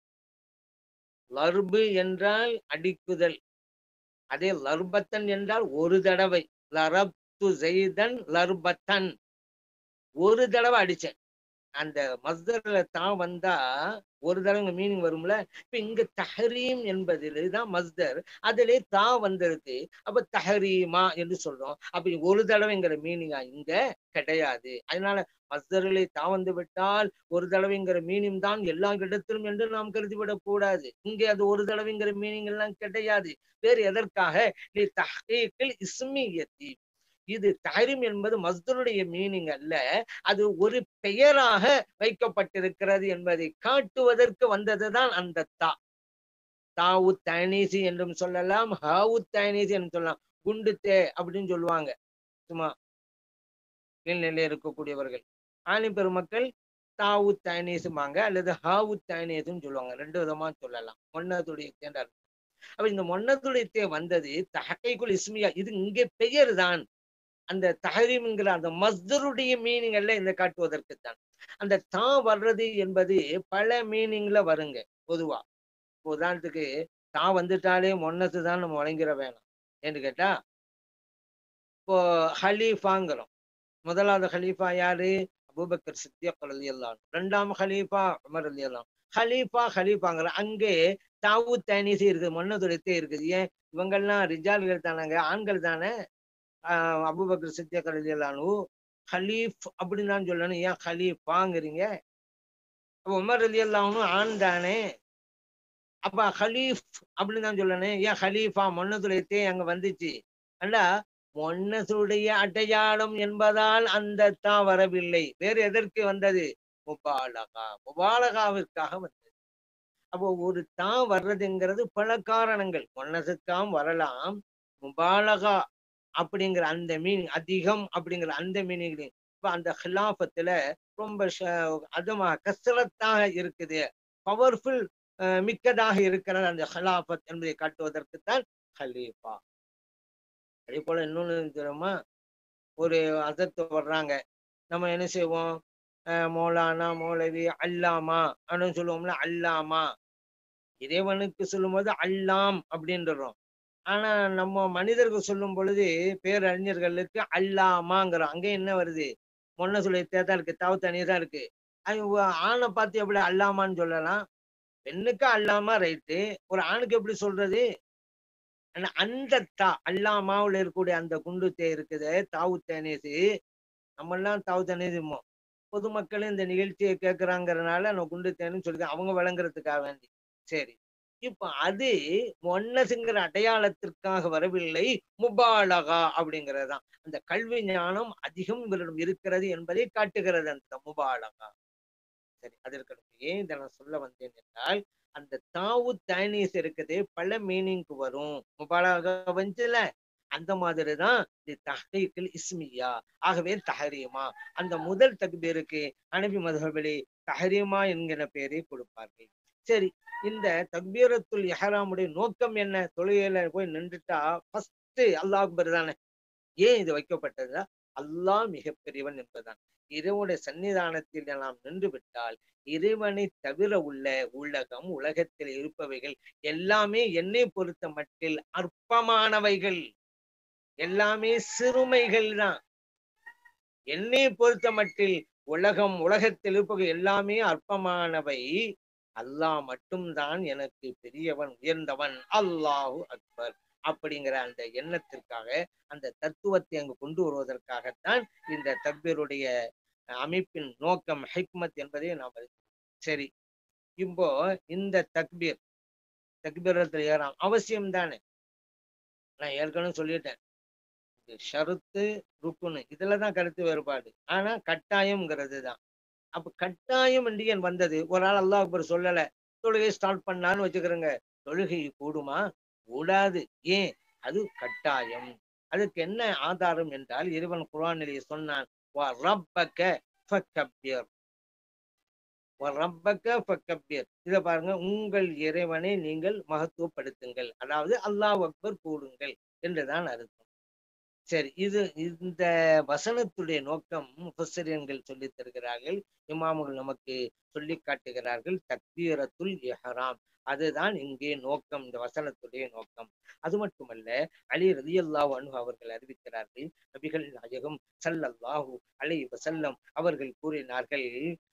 லர்பு என்றால் அடிக்குதல், அதே லர்பத்தன் என்றால் ஒரு தடவை. லரப்து ஜெய்தன் லர்பத்தன், ஒரு தடவை அடிச்சேன். அந்த மஸ்தர்ல தான் வந்தா ஒரு தடவை மீனிங் வரும்ல. இப்ப இங்க தஹரீம் என்பதில்தான் மஸ்தர், அதிலே தா வந்திருக்கு. அப்ப தஹரீமா என்று சொல்றோம். அப்ப ஒரு தடவைங்கிற மீனிங்கா இங்க கிடையாது. அதனால மஸ்தரிலே தா வந்து விட்டால் ஒரு தடவைங்கிற மீனிங் தான் எல்லா இடத்திலும் என்று நாம் கருதிவிடக் கூடாது. இங்கே அது ஒரு தடவைங்கிற மீனிங் எல்லாம் கிடையாது. வேறு எதற்காக? இஸ்மியத்தி. இது தஹரீம் என்பது மஸ்தருடைய மீனிங் அல்ல, அது ஒரு பெயராக வைக்கப்பட்டிருக்கிறது என்பதை காட்டுவதற்கு வந்ததுதான் அந்த தா. தாவு தனீசி என்றும் சொல்லலாம், ஹாவு தனீசி என்று சொல்லலாம். குண்டு தே அப்படின்னு சொல்லுவாங்க சும்மா கீழ்நிலையில் இருக்கக்கூடியவர்கள். ஆணி பெருமக்கள் தாவு தனீசுமாங்க அல்லது ஹாவு தனீசுன்னு சொல்லுவாங்க. ரெண்டு விதமா சொல்லலாம். மொன்னதுடைய தேண்டார். அப்ப இந்த மொன்னதுடைய தே வந்தது தஹகைக்குல் இஸ்மியா, இது இங்கே பெயர் தான். அந்த தஹரீம்ங்கிற அந்த மஸ்தருடைய மீனிங் எல்லாம் இந்த காட்டுவதற்கு தான். அந்த தா வர்றது என்பது பல மீனிங்ல வருங்க பொதுவா. உதாரணத்துக்கு தா வந்துட்டாலே மொன்னத்து தான் நம்ம வழங்கிட வேணாம். ஏன்னு கேட்டா, இப்போ ஹலீஃபாங்கிறோம். முதலாவது ஹலீஃபா யாரு? அபூபக்கர் சித்திக் ரலியல்லாஹு அன்ஹு. இரண்டாம் ஹலீஃபா உமர் ரலியல்லாஹு அன்ஹு. ஹலீஃபா ஹலீஃபாங்கிற அங்கே தாவு தனீசி இருக்குது, மொன்னதுடைத்தே இருக்குது. ஏன்? இவங்கெல்லாம் ரிஜால்கள் தானாங்க, ஆண்கள் தானே. அபூபக்கர் சித்திக் ரலியல்லாஹு அன்ஹு ஹலீஃப் அப்படின்னு தான் சொல்லணும். ஏன் ஹலீஃபாங்கிறீங்க? அப்ப உமர் ரலியல்லாஹு அன்ஹு ஆண் தானே. அப்ப ஹலீஃப் அப்படின்னு தான் சொல்லணும். ஏன் ஹலீஃபா மொன்னதுடைத்தே அங்க வந்துச்சு? அல்ல, மொன்னதுடைய அடையாளம் என்பதால் அந்த தா வரவில்லை. வேறு எதற்கு வந்தது? முபாலகா, முபாலகாவிற்காக வந்தது. அப்போ ஒரு தா வர்றதுங்கிறது பல காரணங்கள். மொன்னதுக்காம் வரலாம், முபாலகா அப்படிங்கிற அந்த மீனிங், அதிகம் அப்படிங்கிற அந்த மீனிங். இப்ப அந்த ஹிலாஃபத்துல ரொம்ப அதமா கசரத்தாக இருக்குது, பவர்ஃபுல், மிக்கதாக இருக்கிறது அந்த ஹிலாஃபத் என்பதை காட்டுவதற்குத்தான் ஹலீஃபா. அதே போல இன்னொன்னு தெரியுமா? ஒரு அசத்து வர்றாங்க, நம்ம என்ன செய்வோம்? மௌலானா, மௌலவி, அல்லாமா அப்படின்னு சொல்லுவோம்ல. அல்லாமா இறைவனுக்கு சொல்லும் போது அல்லாம் அப்படின்றோம். ஆனா நம்ம மனிதர்கள் சொல்லும் பொழுது பேரறிஞர்களுக்கு அல்லாமாங்கிறோம். அங்கே என்ன வருது? மொன்ன சொல்லித்தே தான் இருக்கு, தாவு தனியே தான் இருக்கு. ஆணை பார்த்து எப்படி அல்லாமான்னு சொல்லலாம்? பெண்ணுக்கு அல்லாமா ரைட்டு, ஒரு ஆணுக்கு எப்படி சொல்றது? அந்த தா அல்லாமாவுல இருக்கக்கூடிய அந்த குண்டு தே இருக்குது, தாவு தேனேசி. நம்ம எல்லாம் தாவு தேனேசிமோ, பொதுமக்களும் இந்த நிகழ்ச்சியை கேட்கிறாங்கிறதுனால நம்ம குண்டு தேனுன்னு சொல்லி அவங்க விளங்குறதுக்காக வேண்டி. சரி, இப்ப அது முன்னசுங்கிற அடையாளத்திற்காக வரவில்லை, முபாலகா அப்படிங்கிறதுதான். அந்த கல்வி ஞானம் அதிகம் இவரிடம் இருக்கிறது என்பதை காட்டுகிறது அந்த முபாலகா. சரி, அது இருக்கட்டும். ஏன் இதை நான் சொல்ல வந்தேன் என்றால், அந்த தாவு தானீஸ் இருக்குதே பல மீனிங்க்கு வரும். முபாலகா வந்துல அந்த மாதிரிதான் இது தஹ்ரீக்குல் இஸ்மியா. ஆகவே தஹரீமா அந்த முதல் தக்பீருக்கு ஹனஃபி மதுஹபிலே தஹரீமா என்கிற பெயரை கொடுப்பார்கள். சரி, இந்த தக்பீரத்துல் இஹ்ராமுடைய நோக்கம் என்ன? தொழுகையில போய் நின்றுட்டா ஃபர்ஸ்ட் அல்லாஹ் அக்பர் தானே. ஏன் இது வைக்கப்பட்டதுன்னா, அல்லாஹ் மிகப்பெரியவன் என்பதுதான். இறைவனுடைய சன்னிதானத்தில் நாம் நின்று விட்டால், இறைவனை தவிர உள்ள உலகம், உலகத்தில் இருப்பவைகள் எல்லாமே என்னை பொறுத்த மட்டில் அற்பமானவைகள், எல்லாமே சிறுமைகள் தான். என்னை பொறுத்த மட்டில் உலகம், உலகத்தில் இருப்பவை எல்லாமே அற்பமானவை. அல்லாஹ் மட்டும்தான் எனக்கு பெரியவன், உயர்ந்தவன். அல்லாஹு அக்பர் அப்படிங்கிற அந்த எண்ணத்திற்காக, அந்த தத்துவத்தை அங்கு கொண்டு வருவதற்காகத்தான் இந்த தக்பீருடைய அமைப்பின் நோக்கம், ஹிக்மத் என்பதை நாம் சரி. இப்போ இந்த தக்பீரத்தில் ஏறாம் அவசியம் தானே. நான் ஏற்கனவே சொல்லிட்டேன், ஷருத்து ருக்குனு இதுலதான் கருத்து வேறுபாடு. ஆனா கட்டாயம்ங்கிறது தான். அப்ப கட்டாயம் என்று ஏன் வந்தது? ஒரு ஆள் அல்லாஹ் அக்பர் சொல்லல, தொழுகை ஸ்டார்ட் பண்ணான்னு வச்சுக்கிறேங்க, தொழுகை கூடுமா? கூடாது. ஏன்? அது கட்டாயம். அதுக்கு என்ன ஆதாரம் என்றால், இறைவன் குர்ஆனிலே சொன்னான், வ ரப்பக ஃபக்கப்பிர், வ ரப்பக ஃபக்கப்பிர். இத பாருங்க, உங்கள் இறைவனை நீங்கள் மகத்துவப்படுத்துங்கள், அதாவது அல்லாஹ் அக்பர் கூடுங்கள் என்றுதான் அர்த்தம். சரி, இந்த வசனத்துடைய நோக்கம் முஃபஸ்ஸிரீன்கள் சொல்லித் தருகிறார்கள், இமாம்கள் நமக்கு சொல்லி காட்டுகிறார்கள். தக்பீரத்துல் இஹ்ராம் அதுதான் இங்கே நோக்கம், இந்த வசனத்துடைய நோக்கம். அது மட்டுமல்ல, அலி ரலியல்லாஹு அன்ஹு அவர்கள் அறிவிக்கிறார்கள், நபிகள் நாயகம் ஸல்லல்லாஹு அலைஹி வஸல்லம் அவர்கள் கூறினார்கள்,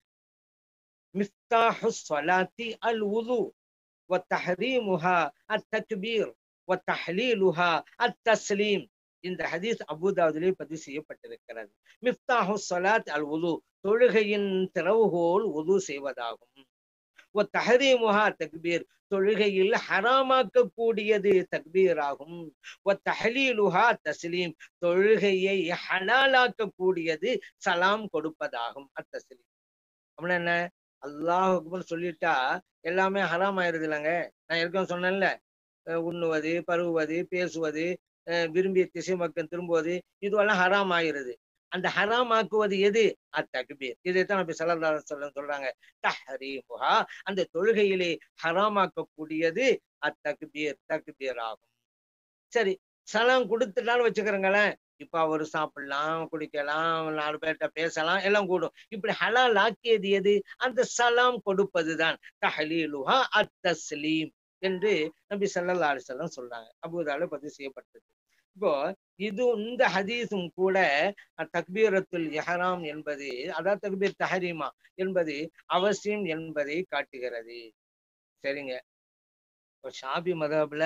மிஃப்தாஹுஸ் ஸலாத்தி அல் வுது வ தஹரீமுஹா அத் தக்பீர் வ தஹ்லீலுஹா அத் தஸ்லீம். இந்த ஹதீஸ் அபூதாவுதிலே பதிவு செய்யப்பட்டிருக்கிறது. மிஃப்தாஹு ஸலாத் அல் வுது, தொழுகையின் திறவுகோல் வுது செய்வதாகும். வ தஹரீமுஹா தக்பீர், தொழுகையில் ஹராமாக்க கூடியது தக்பீர் ஆகும். வ தஹ்லீலுஹா தஸ்லீம், தொழுகையை ஹலாலாக்க கூடியது சலாம் கொடுப்பதாகும். அத்தஸ்லீம் அப்படின்னா என்ன? அல்லாஹ் அக்பர் சொல்லிட்டா எல்லாமே ஹராம் ஆயிருது இல்லைங்க. நான் ஏற்கனவே சொன்னேன்ல, உண்ணுவது, பருகுவது, பேசுவது, விரும்பிய திசை பக்கம் திரும்புவது, இதுவெல்லாம் ஹராம் ஆகிறது. அந்த ஹராம் ஆக்குவது எது? அத்தக்பீர். இதைத்தான் நபி ஸல்லல்லாஹு அலைஹி வஸல்லம் சொல்றாங்க, தஹ்ரீமுஹா, அந்த தொழுகையிலே ஹராமாக்கக்கூடியது அத்தக்பீர், தக்பீர் ஆகும். சரி, சலாம் கொடுத்துட்டான்னு வச்சுக்கிறேங்களேன், இப்ப அவரு சாப்பிடலாம், குடிக்கலாம், 4 பேர்கிட்ட பேசலாம், எல்லாம் கூடும். இப்படி ஹலால் ஆக்கியது எது? அந்த சலாம் கொடுப்பதுதான். தஹ்லீலுஹா அத்தஸ்லீம் என்று நபி ஸல்லல்லாஹு அலைஹி வஸல்லம் சொல்றாங்க. அபூதாவுல பதிவு செய்யப்பட்டது. இப்போ இந்த ஹதீஸும் கூட தக்பீரத்துல் இஹ்ராம் என்பது, அதாவது தக்பீர் தஹரீமா என்பது அவசியம் என்பதை காட்டுகிறது. சரிங்க. இப்போ ஷாபி மதஹப்ல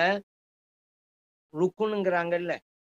ருக்குனுங்கிறாங்கல்ல,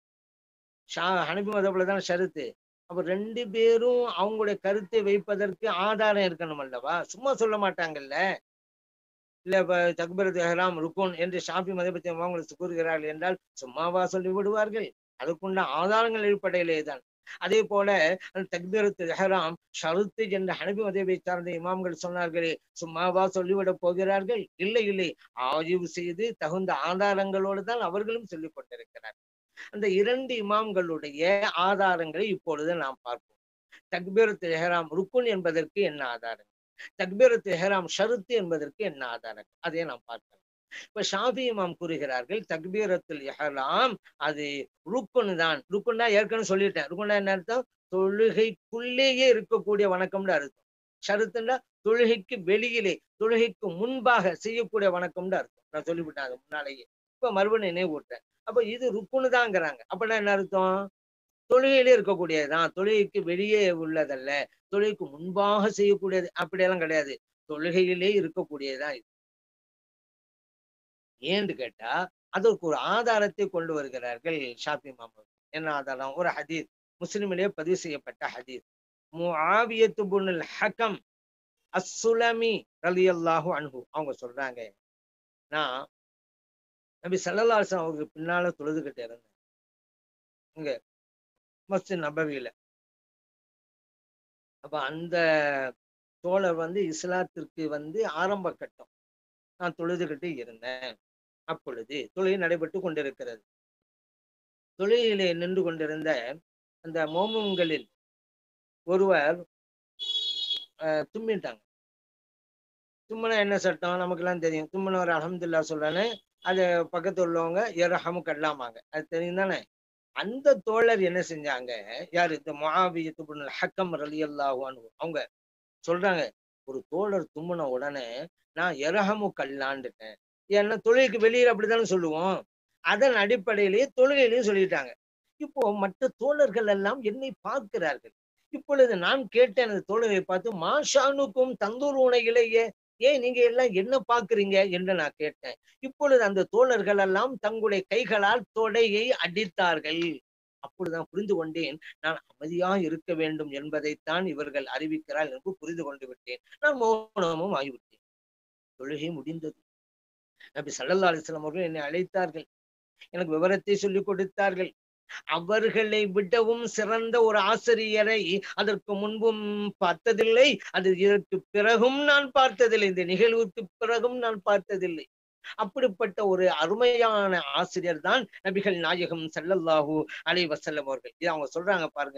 ஹனபி மதஹப்ல தான் ஷருத்து. அப்ப 2 பேரும் அவங்களுடைய கருத்தை வைப்பதற்கு ஆதாரம் இருக்கணும் அல்லவா? சும்மா சொல்ல மாட்டாங்கல்ல. இல்ல இப்ப தக்பீரத்துல் இஹ்ராம் ருக்குன் என்று ஷாஃபி மதஹபத்தை இமாம்கள் கூறுகிறார்கள் என்றால் சும்மாவா சொல்லி விடுவார்கள்? அதுக்குண்ட ஆதாரங்கள் அடிப்படையிலே தான். அதே போல அந்த தக்பீரத்துல் இஹ்ராம் ஷருத்து என்ற ஹனபி மதஹபை சார்ந்த இமாம்கள் சொன்னார்களே, சும்மாவா சொல்லிவிடப் போகிறார்கள்? இல்லை இல்லை, ஆய்வு செய்து தகுந்த ஆதாரங்களோடு தான் அவர்களும் சொல்லிக் கொண்டிருக்கிறார். அந்த 2 இமாம்களுடைய ஆதாரங்களை இப்பொழுது நாம் பார்ப்போம். தக்பீரத்துல் இஹ்ராம் ருக்குன் என்பதற்கு என்ன ஆதாரம்? தக்பீரத்துல் இஹ்ராம் ஷருத்து என்பதற்கு என்ன ஆதாரம்? அதை நாம் பார்க்கலாம். இப்ப ஷாஃபி இமாம் கூறுகிறார்கள், தக்பீரத்துல் இஹ்ராம் அது ருக்குன் தான். ருக்குன்னா ஏற்கனவே சொல்லிட்டேன். ருக்குன்னா என்ன அர்த்தம்? தொழுகைக்குள்ளேயே இருக்கக்கூடிய வணக்கம்னு அர்த்தம். ஷருத்துன்னா தொழுகைக்கு வெளியிலே, தொழுகைக்கு முன்பாக செய்யக்கூடிய வணக்கம்னு அர்த்தம். நான் சொல்லிவிட்டேன் அது முன்னாலேயே. இப்ப மறுபடியும் நினைவூட்டேன். அப்ப இது ருக்குன்னு தான்ங்கிறாங்க. அப்படின்னா என்ன அர்த்தம்? தொழுகையிலே இருக்கக்கூடியதுதான், தொழுகைக்கு வெளியே உள்ளதல்ல, தொழுகைக்கு முன்பாக செய்யக்கூடியது அப்படியெல்லாம் கிடையாது. தொழுகையிலே இருக்கக்கூடியதுதான் இது. ஏன்னு கேட்டா, அதற்கு ஒரு ஆதாரத்தை கொண்டு வருகிறார்கள் ஷாஃபி இமாம் அவர்கள். என்ன ஆதாரம்? ஒரு ஹதீஸ், முஸ்லிமிலே பதிவு செய்யப்பட்ட ஹதீஸ். முஆவியத்து இப்னுல் ஹக்கம் அஸ்-சுலமி ரலியல்லாஹு அன்ஹு அவங்க சொல்றாங்க, நான் நபி ஸல்லல்லாஹு அலைஹி வஸல்லம் அவருக்கு பின்னால தொழுதுகிட்டு இருந்தேன் இங்க மஸ்ஜித் நபவியில. அப்ப அந்த தோழர் இஸ்லாத்திற்கு ஆரம்ப கட்டம். நான் தொழுதுகிட்டு இருந்தேன். அப்பொழுது தொழுகை நடைபெற்று கொண்டிருக்கிறது. தொழுகையிலே நின்று கொண்டிருந்த அந்த மோமுன்களில் ஒருவர் தும்மிட்டாங்க. தும்முனா என்ன சட்டம் நமக்கெல்லாம் தெரியும். தும்முனவர் அல்ஹம்துலில்லாஹ் சொல்றானே, அது பக்கத்துல உள்ளவங்க யர்ஹமுக்கல்லாமாங்க. அது தெரியும் தானே? அந்த தோழர் என்ன செஞ்சாங்க? யாரு? இந்த முஆவியத்து இப்னுல் ஹக்கம் ரலியல்லாஹு அன்ஹு. அவங்க சொல்றாங்க, ஒரு தோழர் தும்முன உடனே நான் யர்ஹமுக்கல்லான்னுட்டேன். ஏன்னா தொழுகைக்கு வெளியில அப்படித்தானே சொல்லுவோம். அதன் அடிப்படையிலேயே தொழுகையிலேயே சொல்லிட்டாங்க. இப்போ மற்ற தோழர்கள் எல்லாம் என்னை பார்க்கிறார்கள். இப்பொழுது நான் கேட்டேன் அந்த தோழரை பார்த்து, மாஷானுக்கும் தந்தூர் இலையே, ஏன் நீங்க எல்லாம் என்ன பார்க்கிறீங்க என்று நான் கேட்டேன். இப்பொழுது அந்த தோழர்கள் எல்லாம் தங்களுடைய கைகளால் தொடையை அடித்தார்கள். அப்பொழுதுதான் புரிந்து கொண்டேன், நான் அமைதியா இருக்க வேண்டும் என்பதைத்தான் இவர்கள் அறிவிக்கிறார் என்று புரிந்து கொண்டு விட்டேன். நான் மௌனமும் ஆகிவிட்டேன். தொழுகை முடிந்தது. நபி ஸல்லல்லாஹு அலைஹி வஸல்லம் அவர்கள் என்னை அழைத்தார்கள். எனக்கு விவரத்தை சொல்லிக் கொடுத்தார்கள். அவர்களை விடவும் சிறந்த ஒரு ஆசிரியரை அதற்கு முன்பும் பார்த்ததில்லை. அது இதற்கு பிறகும் நான் பார்த்ததில்லை. இந்த நிகழ்வுக்கு பிறகும் நான் பார்த்ததில்லை. அப்படிப்பட்ட ஒரு அருமையான ஆசிரியர் தான் நபிகள் நாயகம் ஸல்லல்லாஹு அலைஹி வஸல்லம் அவர்கள். இது அவங்க சொல்றாங்க பாருங்க.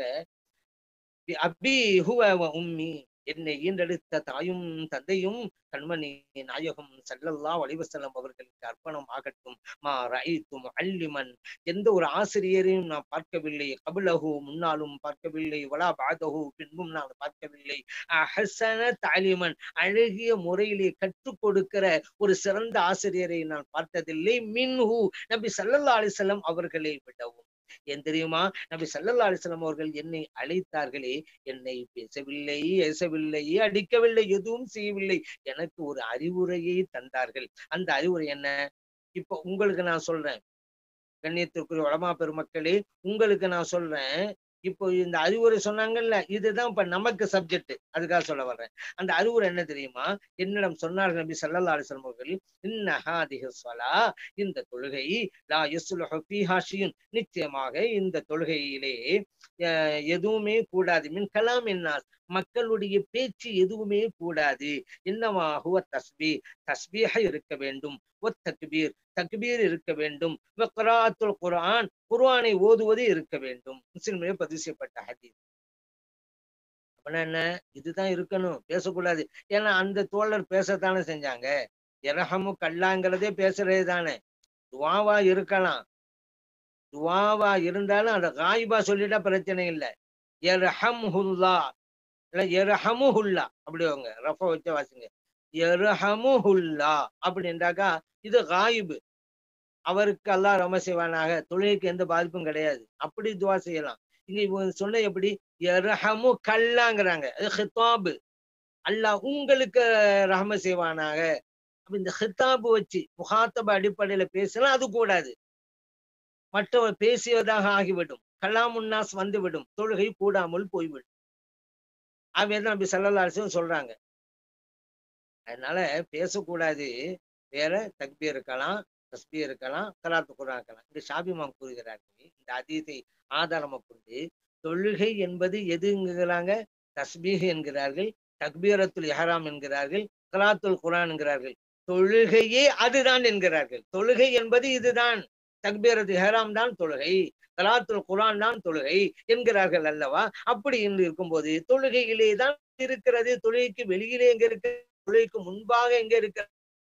அபி ஹுவ வ உம்மி, என்னை ஈன்றெடுத்த தாயும் தந்தையும் கண்மணி நாயகம் ஸல்லல்லாஹு அலைஹி வஸல்லம் அவர்களுக்கு அர்ப்பணம் ஆகட்டும். மா ரஅய்து முஅல்லிமன், எந்த ஒரு ஆசிரியரையும் நான் பார்க்கவில்லை. கபலஹு, முன்னாலும் பார்க்கவில்லை. வலா பஅதஹு, பின்பும் நான் பார்க்கவில்லை. அஹ்ஸன தஅலீமன், அழகிய முறையிலே கற்றுக் கொடுக்கிற ஒரு சிறந்த ஆசிரியரை நான் பார்த்ததில்லை. மின்ஹு, நபி ஸல்லல்லாஹு அலைஹி வஸல்லம் அவர்களை விடவும். ஏன் தெரியுமா? நபி ஸல்லல்லாஹு அலைஹி வஸல்லம் அவர்கள் என்னை அழைத்தார்களே, என்னை பேசவில்லை, ஏசவில்லை, அடிக்கவில்லை, எதுவும் செய்யவில்லை. எனக்கு ஒரு அறிவுரையை தந்தார்கள். அந்த அறிவுரை என்ன? இப்ப உங்களுக்கு நான் சொல்றேன். கண்ணியத்திற்குரிய உலமா பெருமக்களே, உங்களுக்கு நான் சொல்றேன். இப்போ இந்த அறிவுரை சொன்னாங்கல்ல, இதுதான் இப்ப நமக்கு சப்ஜெக்ட். அதுக்காக சொல்ல வர்றேன். அந்த அறிவுரை என்ன தெரியுமா? என்னிடம் சொன்னார்கள் நபி ஸல்லல்லாஹு அலைஹி வஸல்லம் அவர்கள், இன்ன ஹாதிஹி ஸலா, இந்த தொழுகை, லா யஸ்லுஹு ஃபீஹா ஷையுன், நிச்சயமாக இந்த தொழுகையிலே எதுவுமே கூடாது. மின் கலாமின் நாஸ், மக்களுடைய பேச்சு எதுவுமே கூடாது. இன்னமா ஹுவ தஸ்பீஹ், தஸ்பீஹ் இருக்க வேண்டும். ஒத் தக்பீர், தக்பீர் இருக்க வேண்டும். வக்ராத்துல் குர்ஆன், குர்ஆனை ஓதுவது இருக்க வேண்டும். முஸ்லிமிலே பதிவு செய்யப்பட்ட ஹதீஸ். அப்படின்னா என்ன? இதுதான் இருக்கணும், பேசக்கூடாது. ஏன்னா அந்த தோழர் பேசத்தானே செஞ்சாங்க. இரஹமு கல்லாங்கிறதே பேசுறது தானே. துவாவா இருக்கலாம். துவாவா இருந்தாலும் அந்த காயிபா சொல்லிட்டா பிரச்சனை இல்லை. எர்ஹம்ஹுல்லா இல்ல எர்ஹமுஹுல்லா, அப்படி அவங்க ரஃப வச்சு வாசிங்க. எர்ஹமுஹுல்லா அப்படின்றாக்கா இது காயிபு. அவருக்கு அல்லாஹ் ரஹ்மத் செய்வானாக. தொழுகைக்கு எந்த பாதிப்பும் கிடையாது. அப்படி துவா செய்யலாம். இங்க இவங்க சொன்ன எப்படி? யர்ஹமு கல்லாங்கிறாங்க. அது ஹிதாபு. அல்லாஹ் உங்களுக்கு ரஹ்மத் செய்வானாக. அப்ப இந்த ஹிதாபு வச்சு முகாத்தப அடிப்படையில பேசலாம், அது கூடாது. மற்றவர் பேசியதாக ஆகிவிடும். கலாமுன்னாஸ் வந்துவிடும். தொழுகை கூடாமல் போய்விடும். ஆகவே நபி ஸல்லல்லாஹு அலைஹி வஸல்லம் சொல்றாங்க. அதனால பேசக்கூடாது. வேற தக்பீர் இருக்கலாம், தஸ்பீஹ் இருக்கலாம், क़ிராஅத் குர்ஆன் இருக்கலாம். இந்த ஷாஃபி இமாம் கூறுகிறார்கள், இந்த ஹதீஸை ஆதாரமாக கொண்டு தொழுகை என்பது எதுங்கிறாங்க? தஸ்பீஹ் என்கிறார்கள், தக்பீரத்துல் இஹ்ராம் என்கிறார்கள், क़ிராஅத்துல் குர்ஆன் என்கிறார்கள். தொழுகையே அதுதான் என்கிறார்கள். தொழுகை என்பது இதுதான். தக்பீரத்துல் இஹ்ராம் தான் தொழுகை, क़ிராஅத்துல் குர்ஆன் தான் தொழுகை என்கிறார்கள் அல்லவா? அப்படி என்று இருக்கும்போது தொழுகையிலே தான் இருக்கிறது. தொழுகைக்கு வெளியிலே எங்க இருக்கு? தொழுகைக்கு முன்பாக எங்க இருக்கிறது?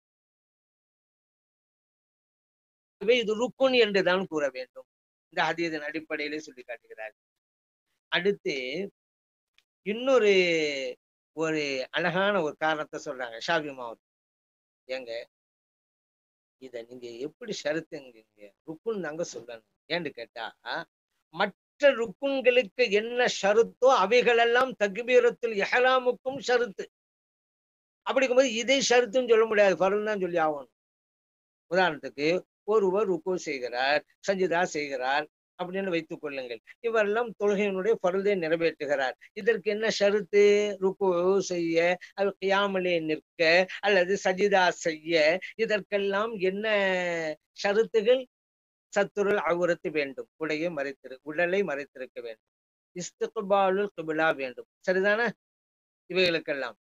இது ருக்குன் என்றுதான் கூற வேண்டும். இந்த ஹதீஸின் அடிப்படையிலே சொல்லி காட்டுகிறார். அடுத்து இன்னொரு ஒரு அழகான ஒரு காரணத்தை சொல்றாங்க ஷாஃபி இமாம். ஏங்க, இத நீங்க எப்படி ஷரத்துங்க? ருக்குன் தாங்க சொல்லணும். ஏன்னு கேட்டா, மற்ற ருக்குன்களுக்கு என்ன ஷருத்தோ அவைகளெல்லாம் தக்பீரத்துல் இஹ்ராமுக்கும் ஷருத்து. அப்படி இருக்கும்போது இதை ஷருத்துன்னு சொல்ல முடியாது, ஃபர்ல் தான் சொல்லி ஆகணும். உதாரணத்துக்கு ஒருவர் ருக்கு செய்கிறார், சஜிதா செய்கிறார். அப்படின்னு வைத்துக் கொள்ளுங்கள். இவரெல்லாம் தொழுகையினுடைய பருதை நிறைவேற்றுகிறார். இதற்கு என்ன ஷருத்து? ருக்கு செய்ய, அது கியாமிலே நிற்க, அல்லது சஜிதா செய்ய, இதற்கெல்லாம் என்ன ஷருத்துகள்? சத்துருல் அவுரத்து வேண்டும். உடலை மறைத்திருக்க வேண்டும். இஸ்திக்பாலுல் கிபிலா வேண்டும். சரிதானே? இவைகளுக்கெல்லாம்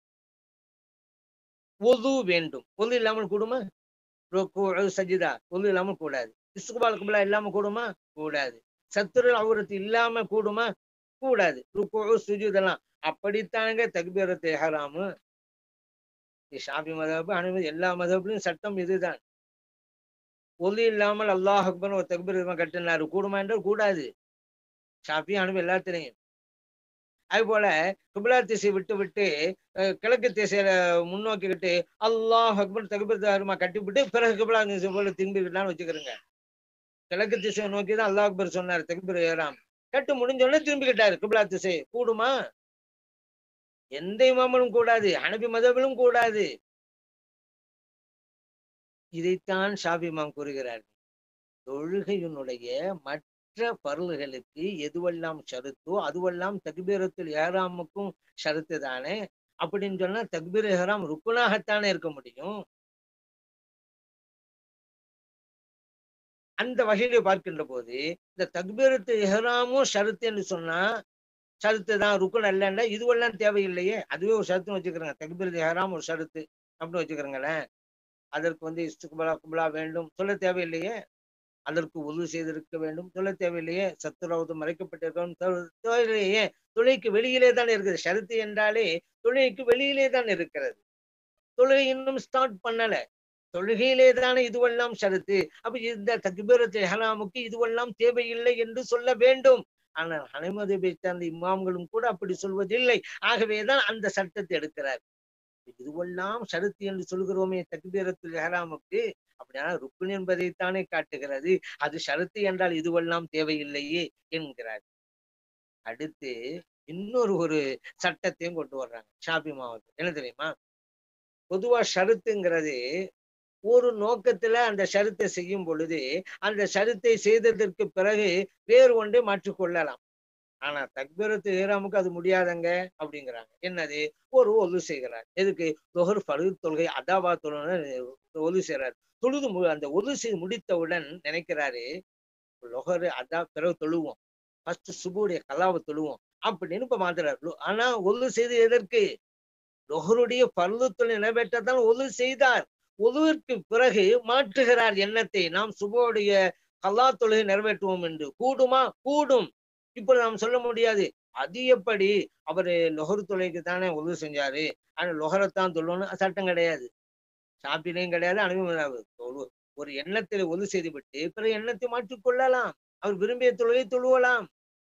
ஒது வேண்டும். ஒது இல்லாமல் கூடுமா? ருக்கு சஜிதா ஒது இல்லாமல் கூடாது. இஸ்திக்பால் கிபிலா இல்லாம கூடுமா? கூடாது. சத்துருல் அவுரத்து இல்லாம கூடுமா? கூடாது. ருக்கு சுஜூதெல்லாம் அப்படித்தானங்க தக்பீரத்து இஹ்ராமு. ஷாஃபி மதஹப், ஹனபி எல்லா மதஹப்லயும் சட்டம் இதுதான். ஒலி இல்லாமல் அல்லாஹ் அக்பர் ஒரு தக்பீர் கட்டினாரு, கூடுமா என்றால் கூடாது. ஷாஃபி ஹனபி எல்லாத்திலையும். அது போல கிப்லா திசை விட்டு விட்டு கிழக்கு திசையில முன்னோக்கிக்கிட்டு அல்லாஹ் அக்பர் தக்பீர் தஹ்ரீமா கட்டிவிட்டு பிறகு கிப்லா திசை போல திரும்பிக்கிட்டான்னு வச்சுக்கிறோங்க. கிழக்கு திசையை நோக்கி தான் அல்லாஹ் அக்பர் சொன்னார் தக்பீர் இஹ்ராம். கட்டு முடிஞ்ச உடனே திரும்பிக்கிட்டாரு கிப்லா திசை. கூடுமா? எந்த இமாமலும் கூடாது. ஹனபி மதபிலும் கூடாது. இதைத்தான் ஷாஃபி இமாம் கூறுகிறார். தொழுகையினுடைய மற்ற பருள்களுக்கு எதுவெல்லாம் ஷருத்தோ அதுவெல்லாம் தக்பீரத்துல் இஹ்ராமுக்கும் ஷருத்து தானே. அப்படின்னு சொன்னா தக்பீர் இஹ்ராம் ருக்குனாகத்தானே இருக்க முடியும். அந்த வகையில பார்க்கின்ற போது இந்த தக்பீரத்து இஹ்ராமும் ஷருத்து என்று சொன்னா ஷருத்து தான், ருக்குன் அல்லன்னா இதுவெல்லாம் தேவையில்லையே. அதுவே ஒரு ஷருத்துன்னு வச்சுக்கிறேங்க. தக்பீரத்து இஹ்ராம் ஒரு ஷருத்து அப்படின்னு வச்சுக்கிறேங்களேன். அதற்கு இஸ்திக்பாலா குப்லா வேண்டும் சொல்ல தேவையில்லையே. அதற்கு உதவு செய்திருக்க வேண்டும் சொல்ல தேவையில்லையே. சத்துராவது மறைக்கப்பட்டிருக்கணும் தேவையில்லையே. தொழுகைக்கு வெளியிலே தான் இருக்குது. ஷருத்து என்றாலே தொழுகைக்கு வெளியிலே தான் இருக்கிறது. தொழுகை இன்னும் ஸ்டார்ட் பண்ணல. தொழுகையிலே தானே இதுவெல்லாம் ஷருத்து. அப்ப இந்த தக்பீரத்துல் இஹ்ராமுக்கு இதுவெல்லாம் தேவையில்லை என்று சொல்ல வேண்டும். ஆனால் ஹனமதுபை சார்ந்த இமாம்களும் கூட அப்படி சொல்வதில்லை. ஆகவேதான் அந்த சட்டத்தை எடுக்கிறார். இதுவெல்லாம் ஷருத்து என்று சொல்கிறோமே தக்பீரத்துல் இஹ்ராமுக்கு, அப்படின்னா ருக்குன் என்பதைத்தானே காட்டுகிறது. அது ஷருத்து என்றால் இதுவெல்லாம் தேவையில்லையே என்கிறார். அடுத்து இன்னொரு ஒரு சட்டத்தையும் கொண்டு வர்றாங்க ஷாஃபி மாவட்டம். என்ன தெரியுமா? பொதுவா ஷருத்துங்கிறது ஒரு நோக்கத்துல அந்த ஷருத்தை செய்யும் பொழுது அந்த ஷருத்தை செய்ததற்கு பிறகு வேறு ஒன்றை மாற்றிக்கொள்ளலாம். ஆனா தக்பீரத்து இஹ்ராமுக்கு அது முடியாதங்க அப்படிங்கிறாங்க. என்னது? ஒரு ஒலு செய்கிறார். எதுக்கு? தொஹர் ஃபர்து தொழுகை அதாவா தொழுகை ஒலு செய்யறாரு. அந்த ஒலு செய்து முடித்தவுடன் நினைக்கிறாரு, லொஹரு அதா பிறகு தொழுவோம், ஃபர்ஸ்ட் சுபுடைய கலாவை தொழுவோம் அப்படின்னு இப்ப மாத்துறாரு. ஆனா ஒலு செய்து எதற்கு? லொஹருடைய ஃபர்து தொழுகை நிறைவேற்றத்தான் ஒலு செய்தார். ஒலுவிற்கு பிறகு மாற்றுகிறார் எண்ணத்தை, நாம் சுபுடைய கலா தொழுகை நிறைவேற்றுவோம் என்று. கூடுமா? கூடும். இப்ப நாம் சொல்ல முடியாது அது எப்படி அவரு லொஹர் தொழுகைக்கு தானே உதவி செஞ்சாரு, ஆனா லொஹரத்தான் தொழுவணும் சட்டம் கிடையாது. ஷாஃபிலையும் கிடையாது, அனுபவம். ஒரு எண்ணத்தில் ஒது செய்து விட்டு பிறகு எண்ணத்தை மாற்றிக் கொள்ளலாம். அவர் விரும்பிய தொழுகை தொழுவலாம்.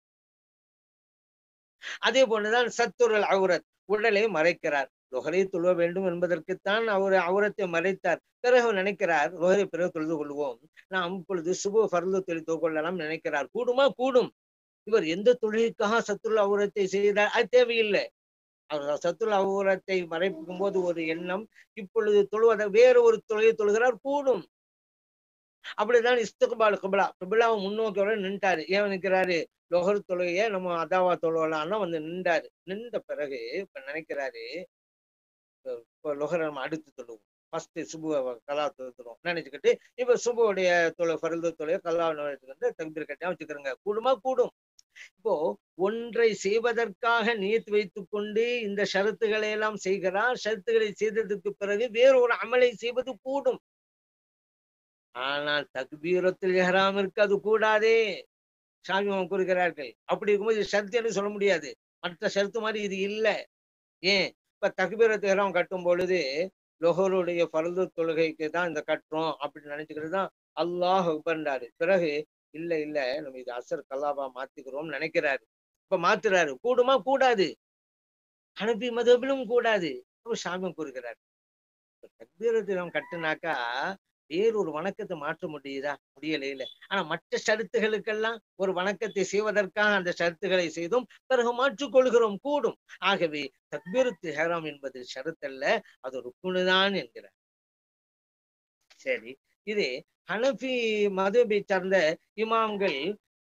அதே போலதான் சத்துருல் அவுரத், உடலை மறைக்கிறார். லொஹரை தொழுவ வேண்டும் என்பதற்குத்தான் அவர் அவுரத்தை மறைத்தார். பிறகு நினைக்கிறார் லொஹரை பிறகு தொழுது கொள்வோம், நாம் இப்பொழுது சுப ஃபர்து தொழுது கொள்ளலாம் நினைக்கிறார். கூடுமா? கூடும். இவர் எந்த தொழுகைக்காக சத்துருல் அவுரத்தை செய்தார்? அது தேவையில்லை. அவர் சத்துருல் அவுரத்தை மறைக்கும் போது ஒரு எண்ணம், இப்பொழுது தொழுவதை வேற ஒரு தொழுகை தொழுகிறார், கூடும். அப்படிதான் இஸ்திக்பால் கிப்லா, கிப்லாவை முன்னோக்கி நின்றாரு. ஏன் நிற்கிறாரு? லொஹர் தொழுகைய நம்ம அதாவா தொழுவலாம்னா வந்து நின்றாரு. நின்ற பிறகு இப்ப நினைக்கிறாரு, இப்போ லொஹர் நம்ம அடுத்து தொழுவோம், ஃபர்ஸ்ட் சுபுவ கலா தொழுவோம் நினைச்சுக்கிட்டு இப்ப சுபுடைய ஃபர்து தொழுகை கலா வந்து தக்பீர் கட்டியா வச்சுக்கிறோங்க. கூடுமா? கூடும். இப்போ ஒன்றை செய்வதற்காக நியத் வைத்துக் கொண்டு இந்த ஷரத்துக்களை எல்லாம் செய்கிறார். ஷரத்துக்களை செய்ததற்கு பிறகு வேறு ஒரு அமலை செய்வது கூடும். ஆனால் தக்பீரத்துல் இஹ்ராமிற்கு அது கூடாதே. ஷாஃபி இமாம் கூறுகிறார்கள். அப்படி இருக்கும்போது ஷர்த் என்று சொல்ல முடியாது. மற்ற ஷர்த்து மாதிரி இது இல்லை. ஏன்? இப்ப தக்பீரத்துல் இஹ்ராம் கட்டும் பொழுது லொஹருடைய ஃபர்து தொழுகைக்கு தான் இந்த கட்டுறோம் அப்படின்னு நினைச்சுக்கிறது தான் அல்லாஹ் அக்பர்ன்றாரு. பிறகு இல்ல இல்ல நம்ம இது அசர் கல்லாவா மாத்திக்கிறோம் நினைக்கிறாரு. இப்ப மாத்துறாரு. கூடுமா? கூடாது. ஹனபி மதபிலும் கூடாது. ஷாஃபி கூறுகிறார். தக்பீரத்துல் இஹ்ராம் கட்டுனாக்கா வேறொரு வணக்கத்தை மாற்ற முடியுதா? முடியல இல்ல. ஆனா மற்ற ஷருத்துகளுக்கெல்லாம் ஒரு வணக்கத்தை செய்வதற்காக அந்த ஷருத்துகளை செய்தும் பிறகு மாற்றிக் கொள்கிறோம், கூடும். ஆகவே தக்பீரத்துல் இஹ்ராம் என்பது ஷருத் அல்ல, அது ருக்குனுதான் என்கிறார். சரி, இது ஹனஃபி மதபை சார்ந்த இமாம்கள்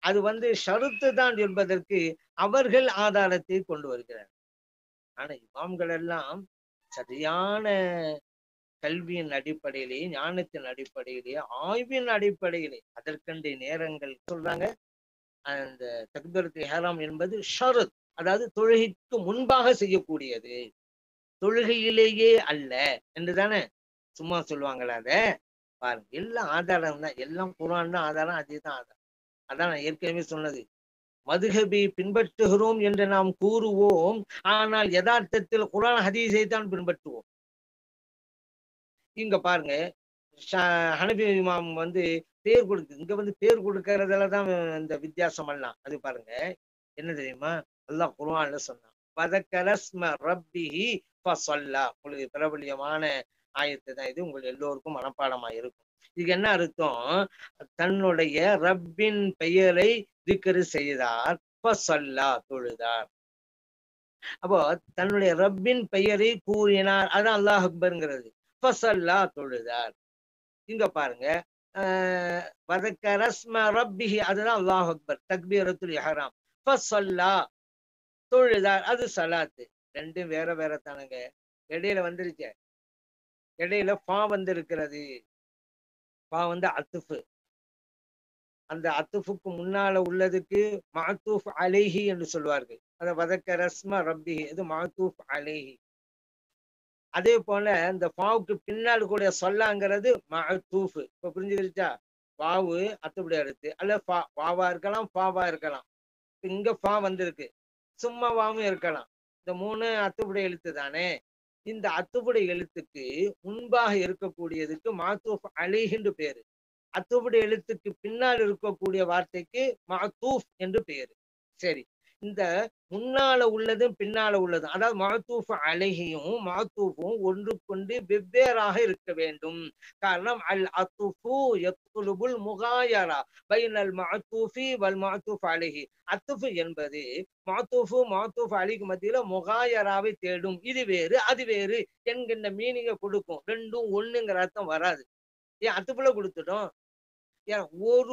அது ஷருத்து தான் என்பதற்கு அவர்கள் ஆதாரத்தை கொண்டு வருகிறார். ஆனா இமாம்கள் எல்லாம் சரியான கல்வியின் அடிப்படையிலே, ஞானத்தின் அடிப்படையிலே, ஆய்வின் அடிப்படையிலே அதற்கென்று நேரங்கள் சொல்றாங்க. அந்த தக்பீரத்துல் இஹ்ராம் என்பது ஷரத், அதாவது தொழுகைக்கு முன்பாக செய்யக்கூடியது, தொழுகையிலேயே அல்ல என்றுதானே சும்மா சொல்லுவாங்களா? அத பாருங்க, எல்லாம் ஆதாரம் தான், எல்லாம் குர்ஆன் தான் ஆதாரம், அதுதான் ஆதாரம். அதான் நான் ஏற்கனவே சொன்னது. மதுஹபை பின்பற்றுகிறோம் என்று நாம் கூறுவோம், ஆனால் யதார்த்தத்தில் குர்ஆன் ஹதீஸை தான் பின்பற்றுவோம். இங்க பாருங்க, ஹனபி இமாம் பேர் கொடுக்கு, இங்க பேர் கொடுக்கறதுல தான் இந்த வித்தியாசம் எல்லாம். அது பாருங்க, என்ன தெரியுமா? அல்லாஹ் குர்ஆன்ல சொன்னான், வதக்கரஸ்ம ரப்பிஹி ஃபஸல்லா. உங்களுக்கு பிரபல்யமான ஆயத்து தான் இது, உங்கள் எல்லோருக்கும் மனப்பாடமா இருக்கும். இதுக்கு என்ன அர்த்தம்? தன்னுடைய ரப்பின் பெயரை திக்ரு செய்தார், ஃபஸல்லா தொழுதார். அப்போ தன்னுடைய ரப்பின் பெயரை கூறினார், அதான் அல்லாஹ் அக்பர்ங்கிறது. ஃபஸல்லா தொழுதார். இங்க பாருங்க, வதக்கரஸ்ம ரப்பிஹி, அதுதான் அல்லாஹ் அக்பர், தக்பீரத்துல் இஹ்ராம். ஃபஸல்லா தொழுதார், அது சலாத்து. ரெண்டும் வேற வேற தானுங்க. இடையில வந்துருச்சு, இடையில ஃபா இருக்கிறது. ஃபா அத்துஃபு. அந்த அத்துஃபுக்கு முன்னால உள்ளதுக்கு மஅத்தூஃப் அலைஹி என்று சொல்வார்கள். அத வதக்கரஸ்ம ரப்பிஹி, இது மஅத்தூஃப் அலைஹி. அதே போல இந்த ஃபாவுக்கு பின்னால் கூட சொல்லாங்கிறது மஅத்தூஃப். இப்ப புரிஞ்சுக்கிச்சா? வாவு அத்துப்படி அடுத்து அல்ல ஃபா, வாவா இருக்கலாம், ஃபாவா இருக்கலாம். இங்க ஃபா வந்திருக்கு, சும்மா வாவும் இருக்கலாம். இந்த மூணு அத்துப்படி எழுத்து தானே. இந்த அத்துப்படி எழுத்துக்கு முன்பாக இருக்கக்கூடியதுக்கு மாத்தூஃப் அலைஹின்னு பேரு. அத்துப்படி எழுத்துக்கு பின்னால் இருக்கக்கூடிய வார்த்தைக்கு மஅத்தூஃப் என்று பெயரு. சரி, இந்த முன்னால உள்ளதும் பின்னால உள்ளதும், அதாவது மஅத்தூஃப் அலைஹியும் மஅத்தூஃபும் ஒன்றுக்கொண்டு வெவ்வேறாக இருக்க வேண்டும். காரணம், அல் அத்துஃபு யத்லுபுல் முகாயரா பைனல் மஅத்தூஃபி வல் மஅத்தூஃப் அலைஹி. அத்துஃபு என்பது மஅத்தூஃப் அலைஹிக்கு மத்தியில முகாயராவை தேடும். இது வேறு அது வேறு என்கின்ற மீனிங்கை கொடுக்கும். ரெண்டும் ஒண்ணுங்கிற அர்த்தம் வராது. ஏன் அத்துப்புல கொடுத்துட்டோம்? ஏன்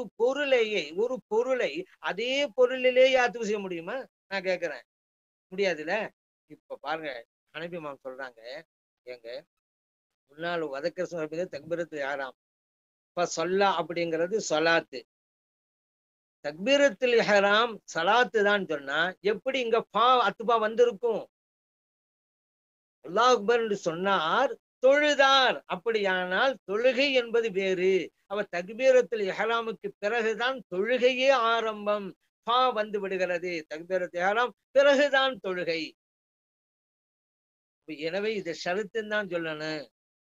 ஒரு பொருளை அதே பொருளிலேயே அத்துவு செய்ய முடியுமா? நான் கேட்கிறேன், முடியாதுல்ல. இப்ப பாருங்க, ஹனபி இமாம் சொல்றாங்க, ஏங்க முன்னாள் வதக்க தக்பீரத்துல் இஹ்ராம், இப்ப சொல்லா அப்படிங்கிறது சொலாத்து, தக்பீரத்துல் இஹ்ராம் சலாத்து தான் சொன்னா எப்படி இங்க பா அத்துபா வந்திருக்கும்? அல்லாஹ் அக்பர் என்று சொன்னார், தொழுதார். அப்படியானால் தொழுகை என்பது வேறு. அவர் தக்பீரத்துல் இஹ்ராமுக்கு பிறகுதான் தொழுகையே ஆரம்பம். பா விடுகிறது, தக்பீரத்துல் இஹ்ராம் பிறகுதான் தொழுகை. எனவே இதை ஷரத்துன்னு தான் சொல்லணும்.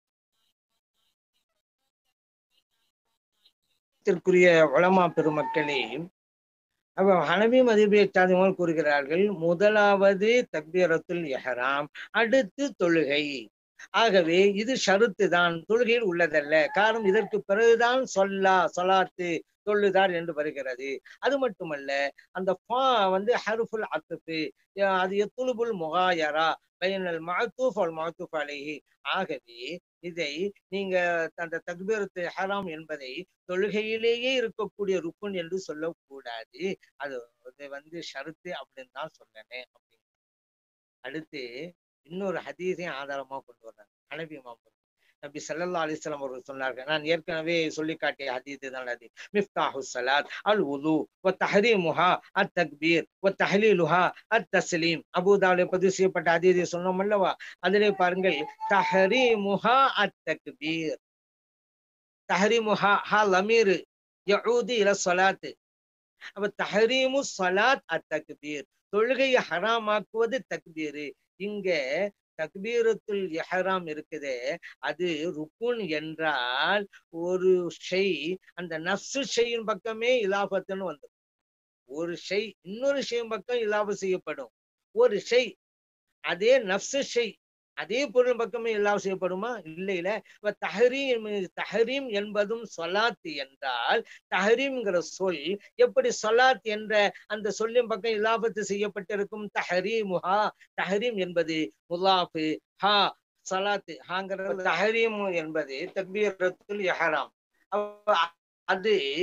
த்திற்குரிய உலமா பெருமக்களே, அப்ப ஹனபி மதுஹபை சார்ந்தவர்கள் கூறுகிறார்கள், முதலாவது தக்பீரத்துல் இஹ்ராம், அடுத்து தொழுகை. ஆகவே இது ஷருத்து தான், தொழுகையில் உள்ளதல்ல. காரணம், இதற்கு பிறகுதான் சொலாத்து தொழுதார் என்று வருகிறது. அது மட்டுமல்ல, அந்த ஃபா ஹர்ஃபுல் அத்ஃபு, அது யத்லுபுல் முகாயரா பைனல் மஅத்தூஃப் வல் மஅத்தூஃப் அலைஹி. ஆகவே இதை நீங்க அந்த தக்பீரத்துல் இஹ்ராம் என்பதை தொழுகையிலேயே இருக்கக்கூடிய ருக்குன் என்று சொல்லக்கூடாது. அது ஷருத்து அப்படின்னு தான் சொல்லணும். அடுத்து இன்னொரு ஹதீஸையும் ஆதாரமா கொண்டு வர்றாங்க ஹனபி இமாம். நபி ஸல்லல்லாஹு அலைஹி வஸல்லம் அவர்கள் சொன்னார்கள், நான் ஏற்கனவே சொல்லி காட்டிய ஹதீஸ் தான் அது. மிஃப்தாஹு ஸலாத் அல் வுது வ தஹ்ரீமுஹா அத் தக்பீர் வ தஹ்லீலுஹா அத் தஸ்லீம். அபூ தாவூதில் பதிவு செய்யப்பட்ட ஹதீஸை சொன்னோம் அல்லவா? அதிலே பாருங்கள், தஹ்ரீமுஹா அத் தக்பீர். தஹ்ரீமுஹா, ஹா லமீர் யஊது இல ஸலாத். அப்ப தஹ்ரீமு ஸலாத் அத் தக்பீர், தொழுகையை ஹராமாக்குவது தக்பீர். இங்க தக்பீரத்துல் இஹ்ராம் இருக்குதே, அது ருக்குன் என்றால் ஒரு ஷெய் அந்த நஃப்ஸு ஷெய்யின் பக்கமே இலாபத்துன்னு வந்துடும். ஒரு ஷெய் இன்னொரு ஷெய்யின் பக்கம் இலாபம் செய்யப்படும். ஒரு ஷெய் அதே நஃப்ஸு ஷெய் அதே பொருள் பக்கமே இல்லாம செய்யப்படுமா? இல்லையில. இப்ப தஹரீம் என்பதும் சொலாத் என்றால், தஹரீம்ங்கிற சொல் எப்படி சொலாத் என்ற அந்த சொல்லின் பக்கம் இலாபத்து செய்யப்பட்டிருக்கும்? தஹரீமுஹா, தஹரீம் என்பது முலாஃபு, ஹா சலாத்து, ஹாங்கிறது தஹரீம் என்பது தக்பீரத்துல் இஹ்ராம். அது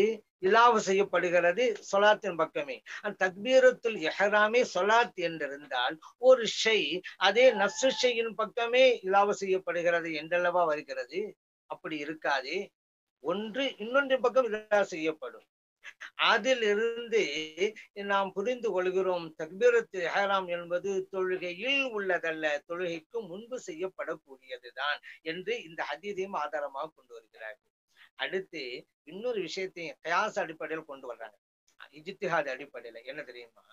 இலாவு செய்யப்படுகிறது சொலாத்தின் பக்கமே. அந்த தக்பீரத்துல் இஹ்ராமே சொலாத் என்றிருந்தால் ஒரு ஷெய் அதே நஃப்ஸு ஷெய்யின் பக்கமே இலாவு செய்யப்படுகிறது என்றல்லவா வருகிறது. அப்படி இருக்காது. ஒன்று இன்னொன்றின் பக்கம் இலாவு செய்யப்படும். அதிலிருந்து நாம் புரிந்து கொள்கிறோம் தக்பீரத்து இஹ்ராம் என்பது தொழுகையில் உள்ளதல்ல, தொழுகைக்கு முன்பு செய்யப்படக்கூடியதுதான் என்று இந்த ஹதீஸையும் ஆதாரமாக கொண்டு வருகிறார்கள். அடுத்து இன்னொரு விஷயத்தையும் கியாஸ் அடிப்படையில் கொண்டு வர்றாங்க. இஜ்திஹாத் அடிப்படையில என்ன தெரியுமா?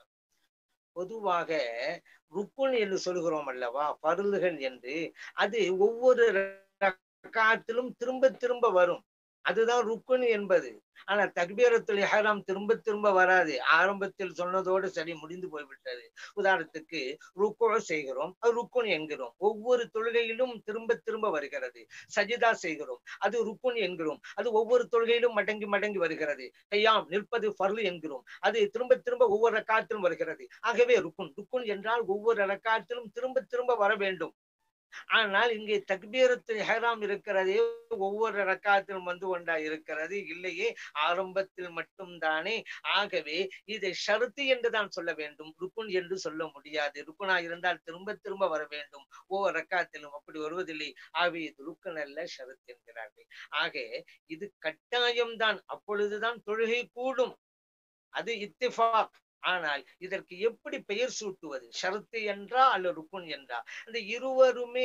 பொதுவாக ருக்குன் என்று சொல்கிறோம் அல்லவா, பருளுகள் என்று, அது ஒவ்வொரு ரக்காத்திலும் திரும்ப திரும்ப வரும். அதுதான் ருக்குன் என்பது. ஆனா தக்பீரத்துல் இஹ்ராம் திரும்ப திரும்ப வராது. ஆரம்பத்தில் சொன்னதோடு சரி, முடிந்து போய்விட்டது. உதாரணத்துக்கு ருக்கு செய்கிறோம், அது ருக்குன் என்கிறோம். ஒவ்வொரு தொழுகையிலும் திரும்ப திரும்ப வருகிறது. சஜிதா செய்கிறோம், அது ருக்குன் என்கிறோம். அது ஒவ்வொரு தொழுகையிலும் மடங்கி மடங்கி வருகிறது. கையாம் நிற்பது ஃபர்லு என்கிறோம், அது திரும்ப திரும்ப ஒவ்வொரு ரக்காத்திலும் வருகிறது. ஆகவே ருக்குன் ருக்குன் என்றால் ஒவ்வொரு ரக்காத்திலும் திரும்ப திரும்ப வர வேண்டும். ஆனால் இங்கே தக்பீரத்துல் இஹ்ராம் இருக்கிறதே, ஒவ்வொரு ரக்காத்திலும் வந்து கொண்டா இருக்கிறது இல்லையே, ஆரம்பத்தில் மட்டும் தானே. ஆகவே இதை ஷர்த்து என்று தான் சொல்ல வேண்டும், ருக்குன் என்று சொல்ல முடியாது. ருக்குனா இருந்தால் திரும்ப திரும்ப வர வேண்டும் ஒவ்வொரு ரக்காத்திலும், அப்படி வருவதில்லை. ஆகவே இது ருக்குன் அல்ல, ஷர்த் என்கிறார்கள். ஆக இது கட்டாயம்தான், அப்பொழுதுதான் தொழுகை கூடும். அது இத்திஃபாக். ஆனால் இதற்கு எப்படி பெயர் சூட்டுவது? ஷர்த்து என்றா அல்ல ருக்குன் என்றா? அந்த இருவருமே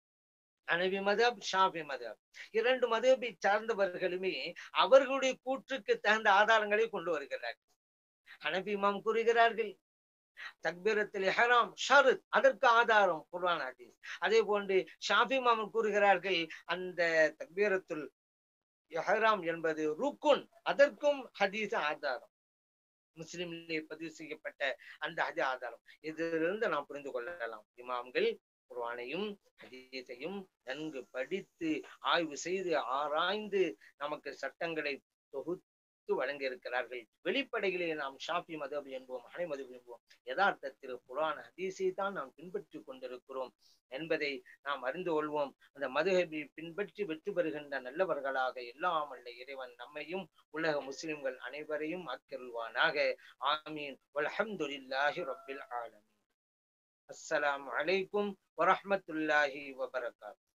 ஹனபி மதஹப், ஷாஃபி மதஹப், இரண்டு மதஹபை சார்ந்தவர்களுமே அவர்களுடைய கூற்றுக்கு தகுந்த ஆதாரங்களை கொண்டு வருகிறார்கள். ஹனபி இமாம் கூறுகிறார்கள் தக்பீரத்துல் இஹ்ராம் ஷர்த், அதற்கு ஆதாரம் குர்ஆன் ஹதீஸ். அதே போன்று ஷாஃபி இமாம் கூறுகிறார்கள் அந்த தக்பீரத்துல் இஹ்ராம் என்பது ருக்குன், அதற்கும் ஹதீஸ் ஆதாரம். முஸ்லிமிலே பதிவு செய்யப்பட்ட அந்த ஆதாரம். இதிலிருந்து நாம் புரிந்து கொள்ளலாம், இமாம்கள் குர்ஆனையும் ஹதீஸையும் நன்கு படித்து ஆய்வு செய்து ஆராய்ந்து நமக்கு சட்டங்களை தொகுத்து வழங்கி இருக்கிறார்கள். வெளிப்படையிலே நாம் ஷாஃபி மதஹப் என்போம், ஹனபி மதஹப் என்போம். யதார்த்தத்தில் குர்ஆன் ஹதீஸை தான் நாம் பின்பற்றி கொண்டிருக்கிறோம் என்பதை நாம் அறிந்து கொள்வோம். அந்த மதுஹபை பின்பற்றி வெற்றி பெறுகின்ற நல்லவர்களாக எல்லாம் வல்ல இறைவன் நம்மையும் உலக முஸ்லிம்கள் அனைவரையும் ஆக்கிருள்வானாக. ஆமீன். வல்ஹம்துலில்லாஹி ரப்பில் ஆலமீன். அஸ்ஸலாமு அலைக்கும் வரஹ்மத்துல்லாஹி வபரகாத்துஹு.